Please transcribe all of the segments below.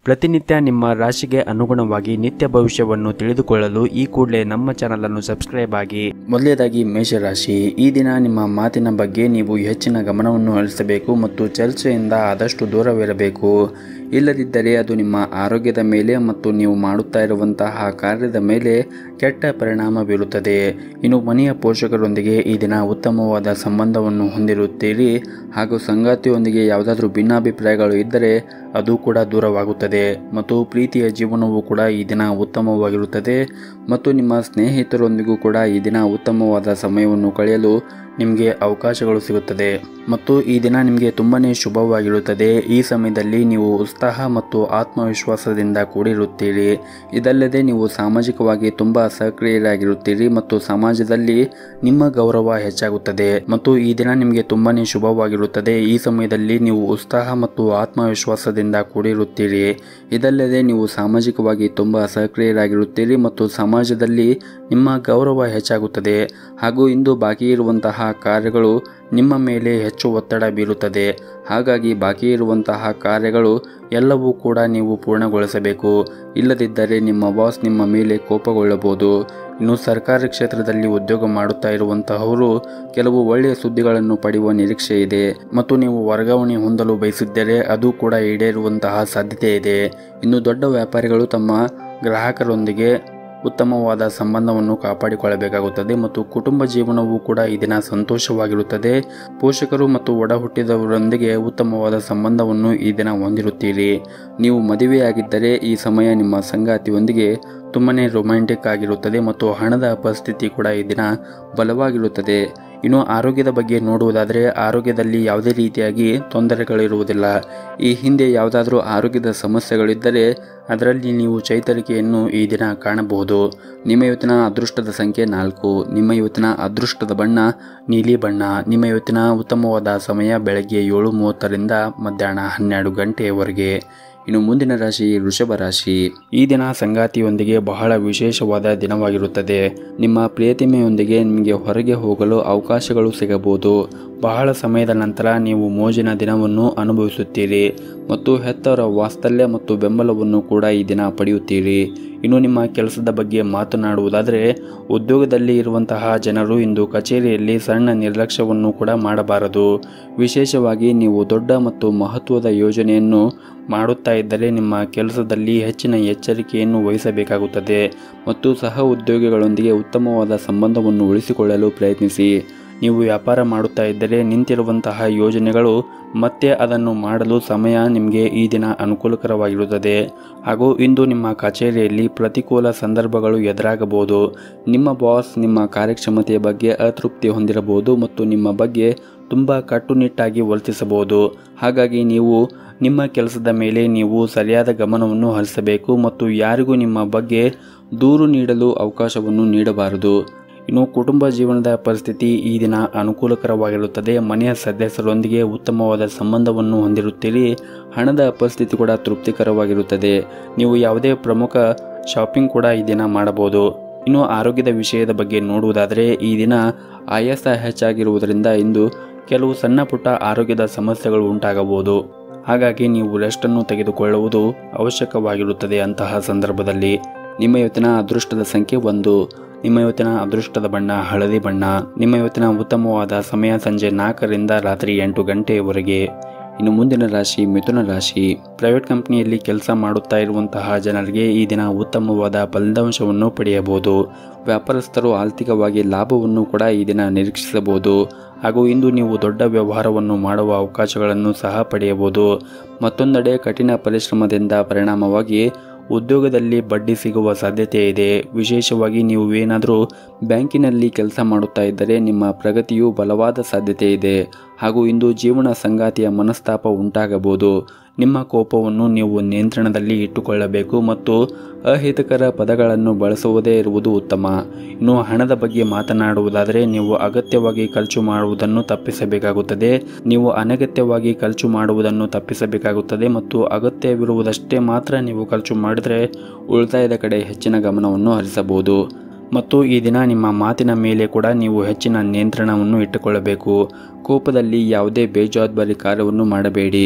ಪ್ರತಿನಿತ್ಯ ನಿಮ್ಮ ರಾಶಿಗೆ ಅನುಗುಣವಾಗಿ ನಿತ್ಯ ಭವಿಷ್ಯವನ್ನು ತಿಳಿದುಕೊಳ್ಳಲು ಈ ಕೂಡಲೇ ನಮ್ಮ ಚಾನಲ್ ಅನ್ನು ಸಬ್ಸ್ಕ್ರೈಬ್ ಆಗಿ. ಮೊದಲನೇದಾಗಿ ಮೇಷರಾಶಿ. ಈ ದಿನ ನಿಮ್ಮ ಮಾತಿನ ಬಗ್ಗೆ ನೀವು ಹೆಚ್ಚಿನ ಗಮನವನ್ನು ಹರಿಸಬೇಕು ಮತ್ತು ಚರ್ಚೆಯಿಂದ ಆದಷ್ಟು ದೂರವಿರಬೇಕು. ಇಲ್ಲದಿದ್ದರೆ ಅದು ನಿಮ್ಮ ಆರೋಗ್ಯದ ಮೇಲೆ ಮತ್ತು ನೀವು ಮಾಡುತ್ತಾ ಇರುವಂತಹ ಕಾರ್ಯದ ಮೇಲೆ ಕೆಟ್ಟ ಪರಿಣಾಮ ಬೀರುತ್ತದೆ. ಇನ್ನು ಮನೆಯ ಪೋಷಕರೊಂದಿಗೆ ಈ ದಿನ ಉತ್ತಮವಾದ ಸಂಬಂಧವನ್ನು ಹೊಂದಿರುತ್ತೀರಿ ಹಾಗೂ ಸಂಗಾತಿಯೊಂದಿಗೆ ಯಾವುದಾದ್ರೂ ಭಿನ್ನಾಭಿಪ್ರಾಯಗಳು ಇದ್ದರೆ ಅದು ಕೂಡ ದೂರವಾಗುತ್ತದೆ ಮತ್ತು ಪ್ರೀತಿಯ ಜೀವನವೂ ಕೂಡ ಈ ದಿನ ಉತ್ತಮವಾಗಿರುತ್ತದೆ ಮತ್ತು ನಿಮ್ಮ ಸ್ನೇಹಿತರೊಂದಿಗೂ ಕೂಡ ಈ ದಿನ ಉತ್ತಮವಾದ ಸಮಯವನ್ನು ಕಳೆಯಲು ನಿಮಗೆ ಅವಕಾಶಗಳು ಸಿಗುತ್ತದೆ ಮತ್ತು ಈ ದಿನ ನಿಮಗೆ ತುಂಬಾನೇ ಶುಭವಾಗಿರುತ್ತದೆ. ಈ ಸಮಯದಲ್ಲಿ ನೀವು ಉತ್ಸಾಹ ಮತ್ತು ಆತ್ಮವಿಶ್ವಾಸದಿಂದ ಕೂಡಿರುತ್ತೀರಿ. ಇದಲ್ಲದೆ ನೀವು ಸಾಮಾಜಿಕವಾಗಿ ತುಂಬಾ ಸಕ್ರಿಯರಾಗಿರುತ್ತೀರಿ ಮತ್ತು ಸಮಾಜದಲ್ಲಿ ನಿಮ್ಮ ಗೌರವ ಹೆಚ್ಚಾಗುತ್ತದೆ ಮತ್ತು ಈ ದಿನ ನಿಮಗೆ ತುಂಬಾನೇ ಶುಭವಾಗಿರುತ್ತದೆ. ಈ ಸಮಯದಲ್ಲಿ ನೀವು ಉತ್ಸಾಹ ಮತ್ತು ಆತ್ಮವಿಶ್ವಾಸದಿಂದ ಕೂಡಿರುತ್ತೀರಿ. ಇದಲ್ಲದೆ ನೀವು ಸಾಮಾಜಿಕವಾಗಿ ತುಂಬಾ ಸಕ್ರಿಯರಾಗಿರುತ್ತೀರಿ ಮತ್ತು ಸಮಾಜದಲ್ಲಿ ನಿಮ್ಮ ಗೌರವ ಹೆಚ್ಚಾಗುತ್ತದೆ ಹಾಗೂ ಇಂದು ಬಾಕಿ ಇರುವಂತಹ ಕಾರ್ಯಗಳು ನಿಮ್ಮ ಮೇಲೆ ಹೆಚ್ಚು ಒತ್ತಡ ಬೀರುತ್ತದೆ. ಹಾಗಾಗಿ ಬಾಕಿ ಇರುವಂತಹ ಕಾರ್ಯಗಳು ಎಲ್ಲವೂ ಕೂಡ ನೀವು ಪೂರ್ಣಗೊಳಿಸಬೇಕು. ಇಲ್ಲದಿದ್ದರೆ ನಿಮ್ಮ ಬಾಸ್ ನಿಮ್ಮ ಮೇಲೆ ಕೋಪಗೊಳ್ಳಬಹುದು. ಇನ್ನು ಸರ್ಕಾರಿ ಕ್ಷೇತ್ರದಲ್ಲಿ ಉದ್ಯೋಗ ಮಾಡುತ್ತಾ ಇರುವಂತಹವರು ಕೆಲವು ಒಳ್ಳೆಯ ಸುದ್ದಿಗಳನ್ನು ಪಡೆಯುವ ನಿರೀಕ್ಷೆ ಇದೆ ಮತ್ತು ನೀವು ವರ್ಗಾವಣೆ ಹೊಂದಲು ಬಯಸಿದ್ದರೆ ಅದು ಕೂಡ ಈಡೇರುವಂತಹ ಸಾಧ್ಯತೆ ಇದೆ. ಇನ್ನು ದೊಡ್ಡ ವ್ಯಾಪಾರಿಗಳು ತಮ್ಮ ಗ್ರಾಹಕರೊಂದಿಗೆ ಉತ್ತಮವಾದ ಸಂಬಂಧವನ್ನು ಕಾಪಾಡಿಕೊಳ್ಳಬೇಕಾಗುತ್ತದೆ ಮತ್ತು ಕುಟುಂಬ ಜೀವನವೂ ಕೂಡ ಈ ದಿನ ಸಂತೋಷವಾಗಿರುತ್ತದೆ. ಪೋಷಕರು ಮತ್ತು ಒಡ ಹುಟ್ಟಿದವರೊಂದಿಗೆ ಉತ್ತಮವಾದ ಸಂಬಂಧವನ್ನು ಈ ದಿನ ಹೊಂದಿರುತ್ತೀರಿ. ನೀವು ಮದುವೆಯಾಗಿದ್ದರೆ ಈ ಸಮಯ ನಿಮ್ಮ ಸಂಗಾತಿಯೊಂದಿಗೆ ತುಂಬಾನೇ ರೊಮ್ಯಾಂಟಿಕ್ ಆಗಿರುತ್ತದೆ ಮತ್ತು ಹಣದ ಪರಿಸ್ಥಿತಿ ಕೂಡ ಈ ದಿನ ಬಲವಾಗಿರುತ್ತದೆ. ಇನ್ನು ಆರೋಗ್ಯದ ಬಗ್ಗೆ ನೋಡುವುದಾದರೆ ಆರೋಗ್ಯದಲ್ಲಿ ಯಾವುದೇ ರೀತಿಯಾಗಿ ತೊಂದರೆಗಳಿರುವುದಿಲ್ಲ. ಈ ಹಿಂದೆ ಯಾವುದಾದ್ರೂ ಆರೋಗ್ಯದ ಸಮಸ್ಯೆಗಳಿದ್ದರೆ ಅದರಲ್ಲಿ ನೀವು ಚೈತರಿಕೆಯನ್ನು ಈ ದಿನ ಕಾಣಬಹುದು. ನಿಮ್ಮ ಇವತ್ತಿನ ಅದೃಷ್ಟದ ಸಂಖ್ಯೆ 4. ನಿಮ್ಮ ಇವತ್ತಿನ ಅದೃಷ್ಟದ ಬಣ್ಣ ನೀಲಿ ಬಣ್ಣ. ನಿಮ್ಮ ಇವತ್ತಿನ ಉತ್ತಮವಾದ ಸಮಯ ಬೆಳಗ್ಗೆ 7:30ರಿಂದ ಮಧ್ಯಾಹ್ನ 12 ಗಂಟೆಯವರೆಗೆ. ಇನ್ನು ಮುಂದಿನ ರಾಶಿ ವೃಷಭ ರಾಶಿ. ಈ ದಿನ ಸಂಗಾತಿಯೊಂದಿಗೆ ಬಹಳ ವಿಶೇಷವಾದ ದಿನವಾಗಿರುತ್ತದೆ. ನಿಮ್ಮ ಪ್ರಿಯತಿಮೆಯೊಂದಿಗೆ ನಿಮಗೆ ಹೊರಗೆ ಹೋಗಲು ಅವಕಾಶಗಳು ಸಿಗಬಹುದು. ಬಹಳ ಸಮಯದ ನಂತರ ನೀವು ಮೋಜಿನ ದಿನವನ್ನು ಅನುಭವಿಸುತ್ತೀರಿ ಮತ್ತು ಹೆತ್ತವರ ವಾತ್ಸಲ್ಯ ಮತ್ತು ಬೆಂಬಲವನ್ನು ಕೂಡ ಈ ದಿನ ಪಡೆಯುತ್ತೀರಿ. ಇನ್ನು ನಿಮ್ಮ ಕೆಲಸದ ಬಗ್ಗೆ ಮಾತನಾಡುವುದಾದರೆ ಉದ್ಯೋಗದಲ್ಲಿ ಇರುವಂತಹ ಜನರು ಇಂದು ಕಚೇರಿಯಲ್ಲಿ ಸಣ್ಣ ನಿರ್ಲಕ್ಷ್ಯವನ್ನು ಕೂಡ ಮಾಡಬಾರದು. ವಿಶೇಷವಾಗಿ ನೀವು ದೊಡ್ಡ ಮತ್ತು ಮಹತ್ವದ ಯೋಜನೆಯನ್ನು ಮಾಡುತ್ತಾ ಇದ್ದರೆ ನಿಮ್ಮ ಕೆಲಸದಲ್ಲಿ ಹೆಚ್ಚಿನ ಎಚ್ಚರಿಕೆಯನ್ನು ವಹಿಸಬೇಕಾಗುತ್ತದೆ ಮತ್ತು ಸಹ ಉದ್ಯೋಗಿಗಳೊಂದಿಗೆ ಉತ್ತಮವಾದ ಸಂಬಂಧವನ್ನು ಉಳಿಸಿಕೊಳ್ಳಲು ಪ್ರಯತ್ನಿಸಿ. ನೀವು ವ್ಯಾಪಾರ ಮಾಡುತ್ತಾ ಇದ್ದರೆ ನಿಂತಿರುವಂತಹ ಯೋಜನೆಗಳು ಮತ್ತೆ ಅದನ್ನು ಮಾಡಲು ಸಮಯ ನಿಮಗೆ ಈ ದಿನ ಅನುಕೂಲಕರವಾಗಿರುತ್ತದೆ ಹಾಗೂ ಇಂದು ನಿಮ್ಮ ಕಚೇರಿಯಲ್ಲಿ ಪ್ರತಿಕೂಲ ಸಂದರ್ಭಗಳು ಎದುರಾಗಬಹುದು. ನಿಮ್ಮ ಬಾಸ್ ನಿಮ್ಮ ಕಾರ್ಯಕ್ಷಮತೆಯ ಬಗ್ಗೆ ಅತೃಪ್ತಿ ಹೊಂದಿರಬಹುದು ಮತ್ತು ನಿಮ್ಮ ಬಗ್ಗೆ ತುಂಬ ಕಟ್ಟುನಿಟ್ಟಾಗಿ ವರ್ತಿಸಬಹುದು. ಹಾಗಾಗಿ ನೀವು ನಿಮ್ಮ ಕೆಲಸದ ಮೇಲೆ ನೀವು ಸರಿಯಾದ ಗಮನವನ್ನು ಹರಿಸಬೇಕು ಮತ್ತು ಯಾರಿಗೂ ನಿಮ್ಮ ಬಗ್ಗೆ ದೂರು ನೀಡಲು ಅವಕಾಶವನ್ನು ನೀಡಬಾರದು. ಇನ್ನು ಕುಟುಂಬ ಜೀವನದ ಪರಿಸ್ಥಿತಿ ಈ ದಿನ ಅನುಕೂಲಕರವಾಗಿರುತ್ತದೆ. ಮನೆಯ ಸದಸ್ಯರೊಂದಿಗೆ ಉತ್ತಮವಾದ ಸಂಬಂಧವನ್ನು ಹೊಂದಿರುತ್ತೀರಿ. ಹಣದ ಪರಿಸ್ಥಿತಿ ಕೂಡ ತೃಪ್ತಿಕರವಾಗಿರುತ್ತದೆ. ನೀವು ಯಾವುದೇ ಪ್ರಮುಖ ಶಾಪಿಂಗ್ ಕೂಡ ಈ ದಿನ ಮಾಡಬಹುದು. ಇನ್ನು ಆರೋಗ್ಯದ ವಿಷಯದ ಬಗ್ಗೆ ನೋಡುವುದಾದರೆ ಈ ದಿನ ಆಯಾಸ ಹೆಚ್ಚಾಗಿರುವುದರಿಂದ ಇಂದು ಕೆಲವು ಸಣ್ಣ ಪುಟ್ಟ ಆರೋಗ್ಯದ ಸಮಸ್ಯೆಗಳು ಉಂಟಾಗಬಹುದು. ಹಾಗಾಗಿ ನೀವು ರೆಸ್ಟನ್ನು ತೆಗೆದುಕೊಳ್ಳುವುದು ಅವಶ್ಯಕವಾಗಿರುತ್ತದೆ. ಅಂತಹ ಸಂದರ್ಭದಲ್ಲಿ ನಿಮ್ಮ ಇವತ್ತಿನ ಅದೃಷ್ಟದ ಸಂಖ್ಯೆ 1. ನಿಮ್ಮ ಇವತ್ತಿನ ಅದೃಷ್ಟದ ಬಣ್ಣ ಹಳದಿ ಬಣ್ಣ. ನಿಮ್ಮ ಇವತ್ತಿನ ಉತ್ತಮವಾದ ಸಮಯ ಸಂಜೆ 4ರಿಂದ ರಾತ್ರಿ 8 ಗಂಟೆಯವರೆಗೆ. ಇನ್ನು ಮುಂದಿನ ರಾಶಿ ಮಿಥುನ ರಾಶಿ. ಪ್ರೈವೇಟ್ ಕಂಪನಿಯಲ್ಲಿ ಕೆಲಸ ಮಾಡುತ್ತಾ ಇರುವಂತಹ ಜನರಿಗೆ ಈ ದಿನ ಉತ್ತಮವಾದ ಫಲಿತಾಂಶವನ್ನು ಪಡೆಯಬಹುದು. ವ್ಯಾಪಾರಸ್ಥರು ಆರ್ಥಿಕವಾಗಿ ಲಾಭವನ್ನು ಕೂಡ ಈ ದಿನ ನಿರೀಕ್ಷಿಸಬಹುದು ಹಾಗೂ ಇಂದು ನೀವು ದೊಡ್ಡ ವ್ಯವಹಾರವನ್ನು ಮಾಡುವ ಅವಕಾಶಗಳನ್ನು ಸಹ ಪಡೆಯಬಹುದು. ಮತ್ತೊಂದೆಡೆ ಕಠಿಣ ಪರಿಶ್ರಮದಿಂದ ಪರಿಣಾಮವಾಗಿ ಉದ್ಯೋಗದಲ್ಲಿ ಬಡ್ಡಿ ಸಿಗುವ ಸಾಧ್ಯತೆ ಇದೆ. ವಿಶೇಷವಾಗಿ ನೀವು ಏನಾದರೂ ಬ್ಯಾಂಕಿನಲ್ಲಿ ಕೆಲಸ ಮಾಡುತ್ತಾ ಇದ್ದರೆ ನಿಮ್ಮ ಪ್ರಗತಿಯು ಬಲವಾದ ಸಾಧ್ಯತೆ ಇದೆ ಹಾಗೂ ಇಂದು ಜೀವನ ಸಂಗಾತಿಯ ಮನಸ್ತಾಪ ಉಂಟಾಗಬಹುದು. ನಿಮ್ಮ ಕೋಪವನ್ನು ನೀವು ನಿಯಂತ್ರಣದಲ್ಲಿ ಇಟ್ಟುಕೊಳ್ಳಬೇಕು ಮತ್ತು ಅಹಿತಕರ ಪದಗಳನ್ನು ಬಳಸುವುದೇ ಇರುವುದು ಉತ್ತಮ. ಇನ್ನು ಹಣದ ಬಗ್ಗೆ ಮಾತನಾಡುವುದಾದರೆ ನೀವು ಅಗತ್ಯವಾಗಿ ಖರ್ಚು ಮಾಡುವುದನ್ನು ತಪ್ಪಿಸಬೇಕಾಗುತ್ತದೆ. ನೀವು ಅನಗತ್ಯವಾಗಿ ಖರ್ಚು ಮಾಡುವುದನ್ನು ತಪ್ಪಿಸಬೇಕಾಗುತ್ತದೆ ಮತ್ತು ಅಗತ್ಯವಿರುವುದಷ್ಟೇ ಮಾತ್ರ ನೀವು ಖರ್ಚು ಮಾಡಿದರೆ ಉಳಿತಾಯದ ಕಡೆ ಹೆಚ್ಚಿನ ಗಮನವನ್ನು ಹರಿಸಬಹುದು. ಮತ್ತು ಈ ದಿನ ನಿಮ್ಮ ಮಾತಿನ ಮೇಲೆ ಕೂಡ ನೀವು ಹೆಚ್ಚಿನ ನಿಯಂತ್ರಣವನ್ನು ಇಟ್ಟುಕೊಳ್ಳಬೇಕು. ಕೋಪದಲ್ಲಿ ಯಾವುದೇ ಬೇಜವಾಬ್ದಾರಿ ಕಾರ್ಯವನ್ನು ಮಾಡಬೇಡಿ.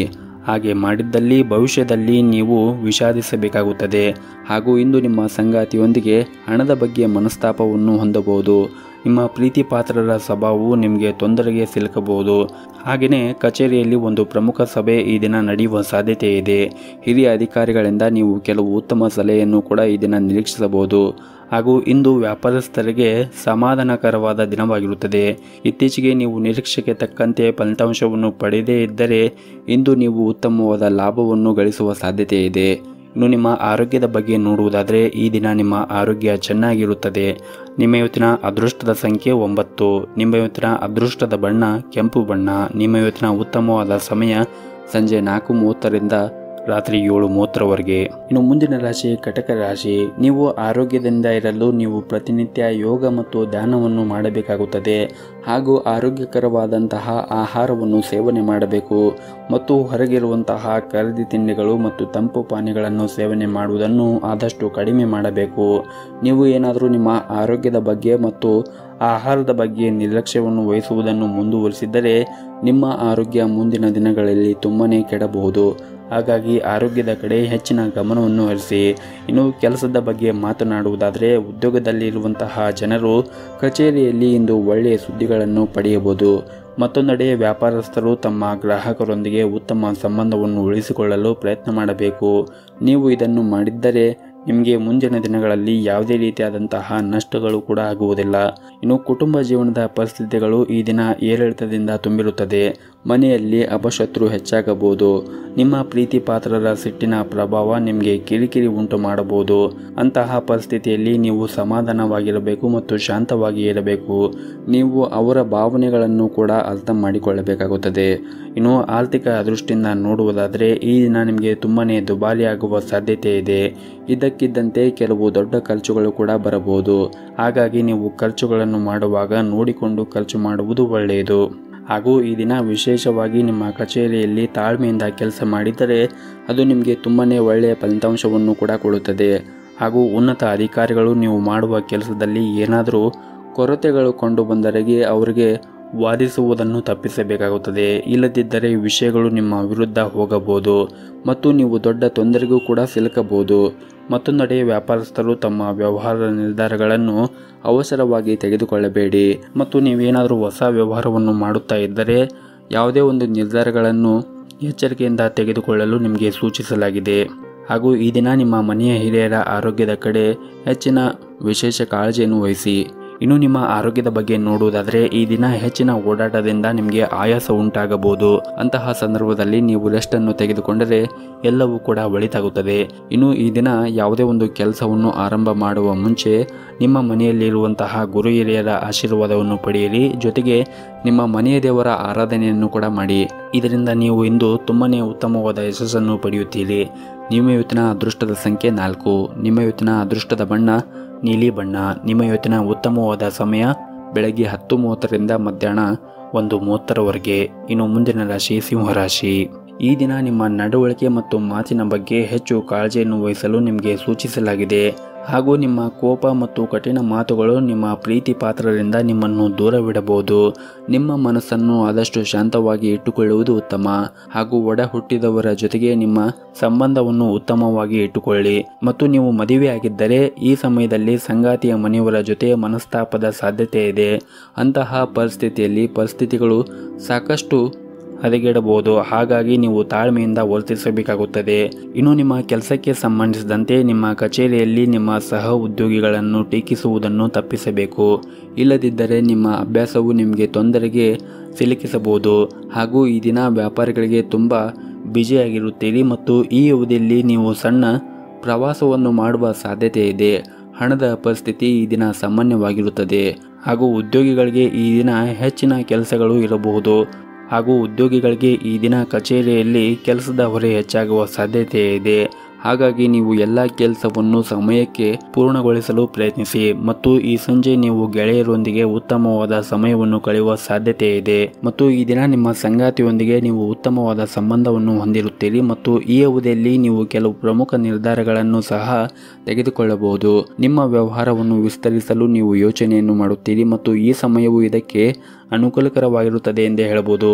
ಹಾಗೆ ಮಾಡಿದ್ದಲ್ಲಿ ಭವಿಷ್ಯದಲ್ಲಿ ನೀವು ವಿಷಾದಿಸಬೇಕಾಗುತ್ತದೆ. ಹಾಗೂ ಇಂದು ನಿಮ್ಮ ಸಂಗಾತಿಯೊಂದಿಗೆ ಹಣದ ಬಗ್ಗೆ ಮನಸ್ತಾಪವನ್ನು ಹೊಂದಬಹುದು. ನಿಮ್ಮ ಪ್ರೀತಿ ಪಾತ್ರರ ಸ್ವಭಾವವು ನಿಮಗೆ ತೊಂದರೆಗೆ ಸಿಲುಕಬಹುದು. ಹಾಗೆಯೇ ಕಚೇರಿಯಲ್ಲಿ ಒಂದು ಪ್ರಮುಖ ಸಭೆ ಈ ದಿನ ನಡೆಯುವ ಸಾಧ್ಯತೆ ಇದೆ. ಹಿರಿಯ ಅಧಿಕಾರಿಗಳಿಂದ ನೀವು ಕೆಲವು ಉತ್ತಮ ಸಲಹೆಯನ್ನು ಕೂಡ ಈ ದಿನ ನಿರೀಕ್ಷಿಸಬಹುದು. ಹಾಗೂ ಇಂದು ವ್ಯಾಪಾರಸ್ಥರಿಗೆ ಸಮಾಧಾನಕರವಾದ ದಿನವಾಗಿರುತ್ತದೆ. ಇತ್ತೀಚೆಗೆ ನೀವು ನಿರೀಕ್ಷೆಗೆ ತಕ್ಕಂತೆ ಫಲಿತಾಂಶವನ್ನು ಪಡೆಯದೇ ಇದ್ದರೆ ಇಂದು ನೀವು ಉತ್ತಮವಾದ ಲಾಭವನ್ನು ಗಳಿಸುವ ಸಾಧ್ಯತೆ ಇದೆ. ಇನ್ನು ನಿಮ್ಮ ಆರೋಗ್ಯದ ಬಗ್ಗೆ ನೋಡುವುದಾದರೆ ಈ ದಿನ ನಿಮ್ಮ ಆರೋಗ್ಯ ಚೆನ್ನಾಗಿರುತ್ತದೆ. ನಿಮ್ಮ ಇವತ್ತಿನ ಅದೃಷ್ಟದ ಸಂಖ್ಯೆ 9. ನಿಮ್ಮ ಇವತ್ತಿನ ಅದೃಷ್ಟದ ಬಣ್ಣ ಕೆಂಪು ಬಣ್ಣ. ನಿಮ್ಮ ಇವತ್ತಿನ ಉತ್ತಮವಾದ ಸಮಯ ಸಂಜೆ 4:30ರಿಂದ ರಾತ್ರಿ 7:30ರವರೆಗೆ. ಇನ್ನು ಮುಂದಿನ ರಾಶಿ ಕಟಕ ರಾಶಿ. ನೀವು ಆರೋಗ್ಯದಿಂದ ಇರಲು ನೀವು ಪ್ರತಿನಿತ್ಯ ಯೋಗ ಮತ್ತು ಧ್ಯಾನವನ್ನು ಮಾಡಬೇಕಾಗುತ್ತದೆ. ಹಾಗೂ ಆರೋಗ್ಯಕರವಾದಂತಹ ಆಹಾರವನ್ನು ಸೇವನೆ ಮಾಡಬೇಕು ಮತ್ತು ಹೊರಗಿರುವಂತಹ ಕರದಿ ತಿಂಡಿಗಳು ಮತ್ತು ತಂಪು ಪಾನೀಯಗಳನ್ನು ಸೇವನೆ ಮಾಡುವುದನ್ನು ಆದಷ್ಟು ಕಡಿಮೆ ಮಾಡಬೇಕು. ನೀವು ಏನಾದರೂ ನಿಮ್ಮ ಆರೋಗ್ಯದ ಬಗ್ಗೆ ಮತ್ತು ಆಹಾರದ ಬಗ್ಗೆ ನಿರ್ಲಕ್ಷ್ಯವನ್ನು ವಹಿಸುವುದನ್ನು ಮುಂದುವರಿಸಿದರೆ ನಿಮ್ಮ ಆರೋಗ್ಯ ಮುಂದಿನ ದಿನಗಳಲ್ಲಿ ತುಂಬನೇ ಕೆಡಬಹುದು. ಹಾಗಾಗಿ ಆರೋಗ್ಯದ ಕಡೆ ಹೆಚ್ಚಿನ ಗಮನವನ್ನು ಹರಿಸಿ. ಇನ್ನು ಕೆಲಸದ ಬಗ್ಗೆ ಮಾತನಾಡುವುದಾದರೆ ಉದ್ಯೋಗದಲ್ಲಿರುವಂತಹ ಜನರು ಕಚೇರಿಯಲ್ಲಿ ಇಂದು ಒಳ್ಳೆಯ ಸುದ್ದಿಗಳನ್ನು ಪಡೆಯಬಹುದು. ಮತ್ತೊಂದೆಡೆ ವ್ಯಾಪಾರಸ್ಥರು ತಮ್ಮ ಗ್ರಾಹಕರೊಂದಿಗೆ ಉತ್ತಮ ಸಂಬಂಧವನ್ನು ಉಳಿಸಿಕೊಳ್ಳಲು ಪ್ರಯತ್ನ ಮಾಡಬೇಕು. ನೀವು ಇದನ್ನು ಮಾಡಿದ್ದರೆ ನಿಮಗೆ ಮುಂದಿನ ದಿನಗಳಲ್ಲಿ ಯಾವುದೇ ರೀತಿಯಾದಂತಹ ನಷ್ಟಗಳು ಕೂಡ ಆಗುವುದಿಲ್ಲ. ಇನ್ನು ಕುಟುಂಬ ಜೀವನದ ಪರಿಸ್ಥಿತಿಗಳು ಈ ದಿನ ಏರಿಳಿತದಿಂದ ತುಂಬಿರುತ್ತದೆ. ಮನೆಯಲ್ಲಿ ಅಪಶತ್ರು ಹೆಚ್ಚಾಗಬಹುದು. ನಿಮ್ಮ ಪ್ರೀತಿ ಪಾತ್ರರ ಸಿಟ್ಟಿನ ಪ್ರಭಾವ ನಿಮಗೆ ಕಿರಿಕಿರಿ ಉಂಟು ಮಾಡಬಹುದು. ಅಂತಹ ಪರಿಸ್ಥಿತಿಯಲ್ಲಿ ನೀವು ಸಮಾಧಾನವಾಗಿರಬೇಕು ಮತ್ತು ಶಾಂತವಾಗಿ ಇರಬೇಕು. ನೀವು ಅವರ ಭಾವನೆಗಳನ್ನು ಕೂಡ ಅರ್ಥ ಮಾಡಿಕೊಳ್ಳಬೇಕಾಗುತ್ತದೆ. ಇನ್ನು ಆರ್ಥಿಕ ದೃಷ್ಟಿಯಿಂದ ನೋಡುವುದಾದರೆ ಈ ದಿನ ನಿಮಗೆ ತುಂಬಾನೇ ದುಬಾರಿಯಾಗುವ ಸಾಧ್ಯತೆ ಇದೆ. ಇದ್ದಕ್ಕಿದ್ದಂತೆ ಕೆಲವು ದೊಡ್ಡ ಖರ್ಚುಗಳು ಕೂಡ ಬರಬಹುದು. ಹಾಗಾಗಿ ನೀವು ಖರ್ಚುಗಳನ್ನು ಮಾಡುವಾಗ ನೋಡಿಕೊಂಡು ಖರ್ಚು ಮಾಡುವುದು ಒಳ್ಳೆಯದು. ಹಾಗೂ ಈ ದಿನ ವಿಶೇಷವಾಗಿ ನಿಮ್ಮ ಕಚೇರಿಯಲ್ಲಿ ತಾಳ್ಮೆಯಿಂದ ಕೆಲಸ ಮಾಡಿದರೆ ಅದು ನಿಮಗೆ ತುಂಬಾನೇ ಒಳ್ಳೆಯ ಫಲಿತಾಂಶವನ್ನು ಕೂಡ ಕೊಡುತ್ತದೆ. ಹಾಗೂ ಉನ್ನತ ಅಧಿಕಾರಿಗಳು ನೀವು ಮಾಡುವ ಕೆಲಸದಲ್ಲಿ ಏನಾದರೂ ಕೊರತೆಗಳು ಕಂಡು ಬಂದರೆ ಅವರಿಗೆ ವಾದಿಸುವುದನ್ನು ತಪ್ಪಿಸಬೇಕಾಗುತ್ತದೆ. ಇಲ್ಲದಿದ್ದರೆ ವಿಷಯಗಳು ನಿಮ್ಮ ವಿರುದ್ಧ ಹೋಗಬಹುದು ಮತ್ತು ನೀವು ದೊಡ್ಡ ತೊಂದರೆಗೂ ಕೂಡ ಸಿಲುಕಬಹುದು. ಮತ್ತೊಂದೆಡೆ ವ್ಯಾಪಾರಸ್ಥರು ತಮ್ಮ ವ್ಯವಹಾರ ನಿರ್ಧಾರಗಳನ್ನು ಅವಸರವಾಗಿ ತೆಗೆದುಕೊಳ್ಳಬೇಡಿ ಮತ್ತು ನೀವೇನಾದರೂ ಹೊಸ ವ್ಯವಹಾರವನ್ನು ಮಾಡುತ್ತಾ ಇದ್ದರೆ ಯಾವುದೇ ಒಂದು ನಿರ್ಧಾರಗಳನ್ನು ಎಚ್ಚರಿಕೆಯಿಂದ ತೆಗೆದುಕೊಳ್ಳಲು ನಿಮಗೆ ಸೂಚಿಸಲಾಗಿದೆ. ಹಾಗೂ ಈ ದಿನ ನಿಮ್ಮ ಮನೆಯ ಹಿರಿಯರ ಆರೋಗ್ಯದ ಕಡೆ ಹೆಚ್ಚಿನ ವಿಶೇಷ ಕಾಳಜಿಯನ್ನು ವಹಿಸಿ. ಇನ್ನು ನಿಮ್ಮ ಆರೋಗ್ಯದ ಬಗ್ಗೆ ನೋಡುವುದಾದರೆ ಈ ದಿನ ಹೆಚ್ಚಿನ ಓಡಾಟದಿಂದ ನಿಮಗೆ ಆಯಾಸ ಉಂಟಾಗಬಹುದು. ಅಂತಹ ಸಂದರ್ಭದಲ್ಲಿ ನೀವು ರೆಸ್ಟನ್ನು ತೆಗೆದುಕೊಂಡರೆ ಎಲ್ಲವೂ ಕೂಡ ಒಳಿತಾಗುತ್ತದೆ. ಇನ್ನು ಈ ದಿನ ಯಾವುದೇ ಒಂದು ಕೆಲಸವನ್ನು ಆರಂಭ ಮಾಡುವ ಮುಂಚೆ ನಿಮ್ಮ ಮನೆಯಲ್ಲಿರುವಂತಹ ಗುರು ಹಿರಿಯರ ಆಶೀರ್ವಾದವನ್ನು ಪಡೆಯಿರಿ. ಜೊತೆಗೆ ನಿಮ್ಮ ಮನೆಯ ದೇವರ ಆರಾಧನೆಯನ್ನು ಕೂಡ ಮಾಡಿ. ಇದರಿಂದ ನೀವು ಇಂದು ತುಂಬನೇ ಉತ್ತಮವಾದ ಯಶಸ್ಸನ್ನು ಪಡೆಯುತ್ತೀರಿ. ನಿಮ್ಮ ಇವತ್ತಿನ ಅದೃಷ್ಟದ ಸಂಖ್ಯೆ 4. ನಿಮ್ಮ ಇವತ್ತಿನ ಅದೃಷ್ಟದ ಬಣ್ಣ ನೀಲಿ ಬಣ್ಣ. ನಿಮ್ಮ ಇವತ್ತಿನ ಉತ್ತಮವಾದ ಸಮಯ ಬೆಳಗ್ಗೆ 10:30ರಿಂದ ಮಧ್ಯಾಹ್ನ 1:30ರವರೆಗೆ. ಇನ್ನು ಮುಂದಿನ ರಾಶಿ ಸಿಂಹರಾಶಿ. ಈ ದಿನ ನಿಮ್ಮ ನಡವಳಿಕೆ ಮತ್ತು ಮಾತಿನ ಬಗ್ಗೆ ಹೆಚ್ಚು ಕಾಳಜಿಯನ್ನು ವಹಿಸಲು ನಿಮಗೆ ಸೂಚಿಸಲಾಗಿದೆ. ಹಾಗೂ ನಿಮ್ಮ ಕೋಪ ಮತ್ತು ಕಠಿಣ ಮಾತುಗಳು ನಿಮ್ಮ ಪ್ರೀತಿ ಪಾತ್ರರಿಂದ ನಿಮ್ಮನ್ನು ದೂರವಿಡಬಹುದು. ನಿಮ್ಮ ಮನಸ್ಸನ್ನು ಆದಷ್ಟು ಶಾಂತವಾಗಿ ಇಟ್ಟುಕೊಳ್ಳುವುದು ಉತ್ತಮ. ಹಾಗೂ ಒಡ ಹುಟ್ಟಿದವರ ಜೊತೆಗೆ ನಿಮ್ಮ ಸಂಬಂಧವನ್ನು ಉತ್ತಮವಾಗಿ ಇಟ್ಟುಕೊಳ್ಳಿ. ಮತ್ತು ನೀವು ಮದುವೆಯಾಗಿದ್ದರೆ ಈ ಸಮಯದಲ್ಲಿ ಸಂಗಾತಿಯ ಮನೆಯವರ ಜೊತೆ ಮನಸ್ತಾಪದ ಸಾಧ್ಯತೆ ಇದೆ. ಅಂತಹ ಪರಿಸ್ಥಿತಿಗಳು ಸಾಕಷ್ಟು ಹದಗೆಡಬಹುದು. ಹಾಗಾಗಿ ನೀವು ತಾಳ್ಮೆಯಿಂದ ವರ್ತಿಸಬೇಕಾಗುತ್ತದೆ. ಇನ್ನು ನಿಮ್ಮ ಕೆಲಸಕ್ಕೆ ಸಂಬಂಧಿಸಿದಂತೆ ನಿಮ್ಮ ಕಚೇರಿಯಲ್ಲಿ ನಿಮ್ಮ ಸಹ ಉದ್ಯೋಗಿಗಳನ್ನು ಟೀಕಿಸುವುದನ್ನು ತಪ್ಪಿಸಬೇಕು. ಇಲ್ಲದಿದ್ದರೆ ನಿಮ್ಮ ಅಭ್ಯಾಸವು ನಿಮಗೆ ತೊಂದರೆಗೆ ಸಿಲುಕಿಸಬಹುದು. ಹಾಗೂ ಈ ದಿನ ವ್ಯಾಪಾರಿಗಳಿಗೆ ತುಂಬ ಬ್ಯುಸಿಯಾಗಿರುತ್ತೀರಿ ಮತ್ತು ಈ ಅವಧಿಯಲ್ಲಿ ನೀವು ಸಣ್ಣ ಪ್ರವಾಸವನ್ನು ಮಾಡುವ ಸಾಧ್ಯತೆ ಇದೆ. ಹಣದ ಪರಿಸ್ಥಿತಿ ಈ ದಿನ ಸಾಮಾನ್ಯವಾಗಿರುತ್ತದೆ. ಹಾಗೂ ಉದ್ಯೋಗಿಗಳಿಗೆ ಈ ದಿನ ಹೆಚ್ಚಿನ ಕೆಲಸಗಳು ಇರಬಹುದು. ಹಾಗೂ ಉದ್ಯೋಗಿಗಳಿಗೆ ಈ ದಿನ ಕಚೇರಿಯಲ್ಲಿ ಕೆಲಸದ ಹೊರೆ ಹೆಚ್ಚಾಗುವ ಸಾಧ್ಯತೆ ಇದೆ. ಹಾಗಾಗಿ ನೀವು ಎಲ್ಲ ಕೆಲಸವನ್ನು ಸಮಯಕ್ಕೆ ಪೂರ್ಣಗೊಳಿಸಲು ಪ್ರಯತ್ನಿಸಿ. ಮತ್ತು ಈ ಸಂಜೆ ನೀವು ಗೆಳೆಯರೊಂದಿಗೆ ಉತ್ತಮವಾದ ಸಮಯವನ್ನು ಕಳೆಯುವ ಸಾಧ್ಯತೆ ಇದೆ. ಮತ್ತು ಈ ದಿನ ನಿಮ್ಮ ಸಂಗಾತಿಯೊಂದಿಗೆ ನೀವು ಉತ್ತಮವಾದ ಸಂಬಂಧವನ್ನು ಹೊಂದಿರುತ್ತೀರಿ. ಮತ್ತು ಈ ಅವಧಿಯಲ್ಲಿ ನೀವು ಕೆಲವು ಪ್ರಮುಖ ನಿರ್ಧಾರಗಳನ್ನು ಸಹ ತೆಗೆದುಕೊಳ್ಳಬಹುದು. ನಿಮ್ಮ ವ್ಯವಹಾರವನ್ನು ವಿಸ್ತರಿಸಲು ನೀವು ಯೋಚನೆಯನ್ನು ಮಾಡುತ್ತೀರಿ ಮತ್ತು ಈ ಸಮಯವು ಇದಕ್ಕೆ ಅನುಕೂಲಕರವಾಗಿರುತ್ತದೆ ಎಂದೇ ಹೇಳಬಹುದು.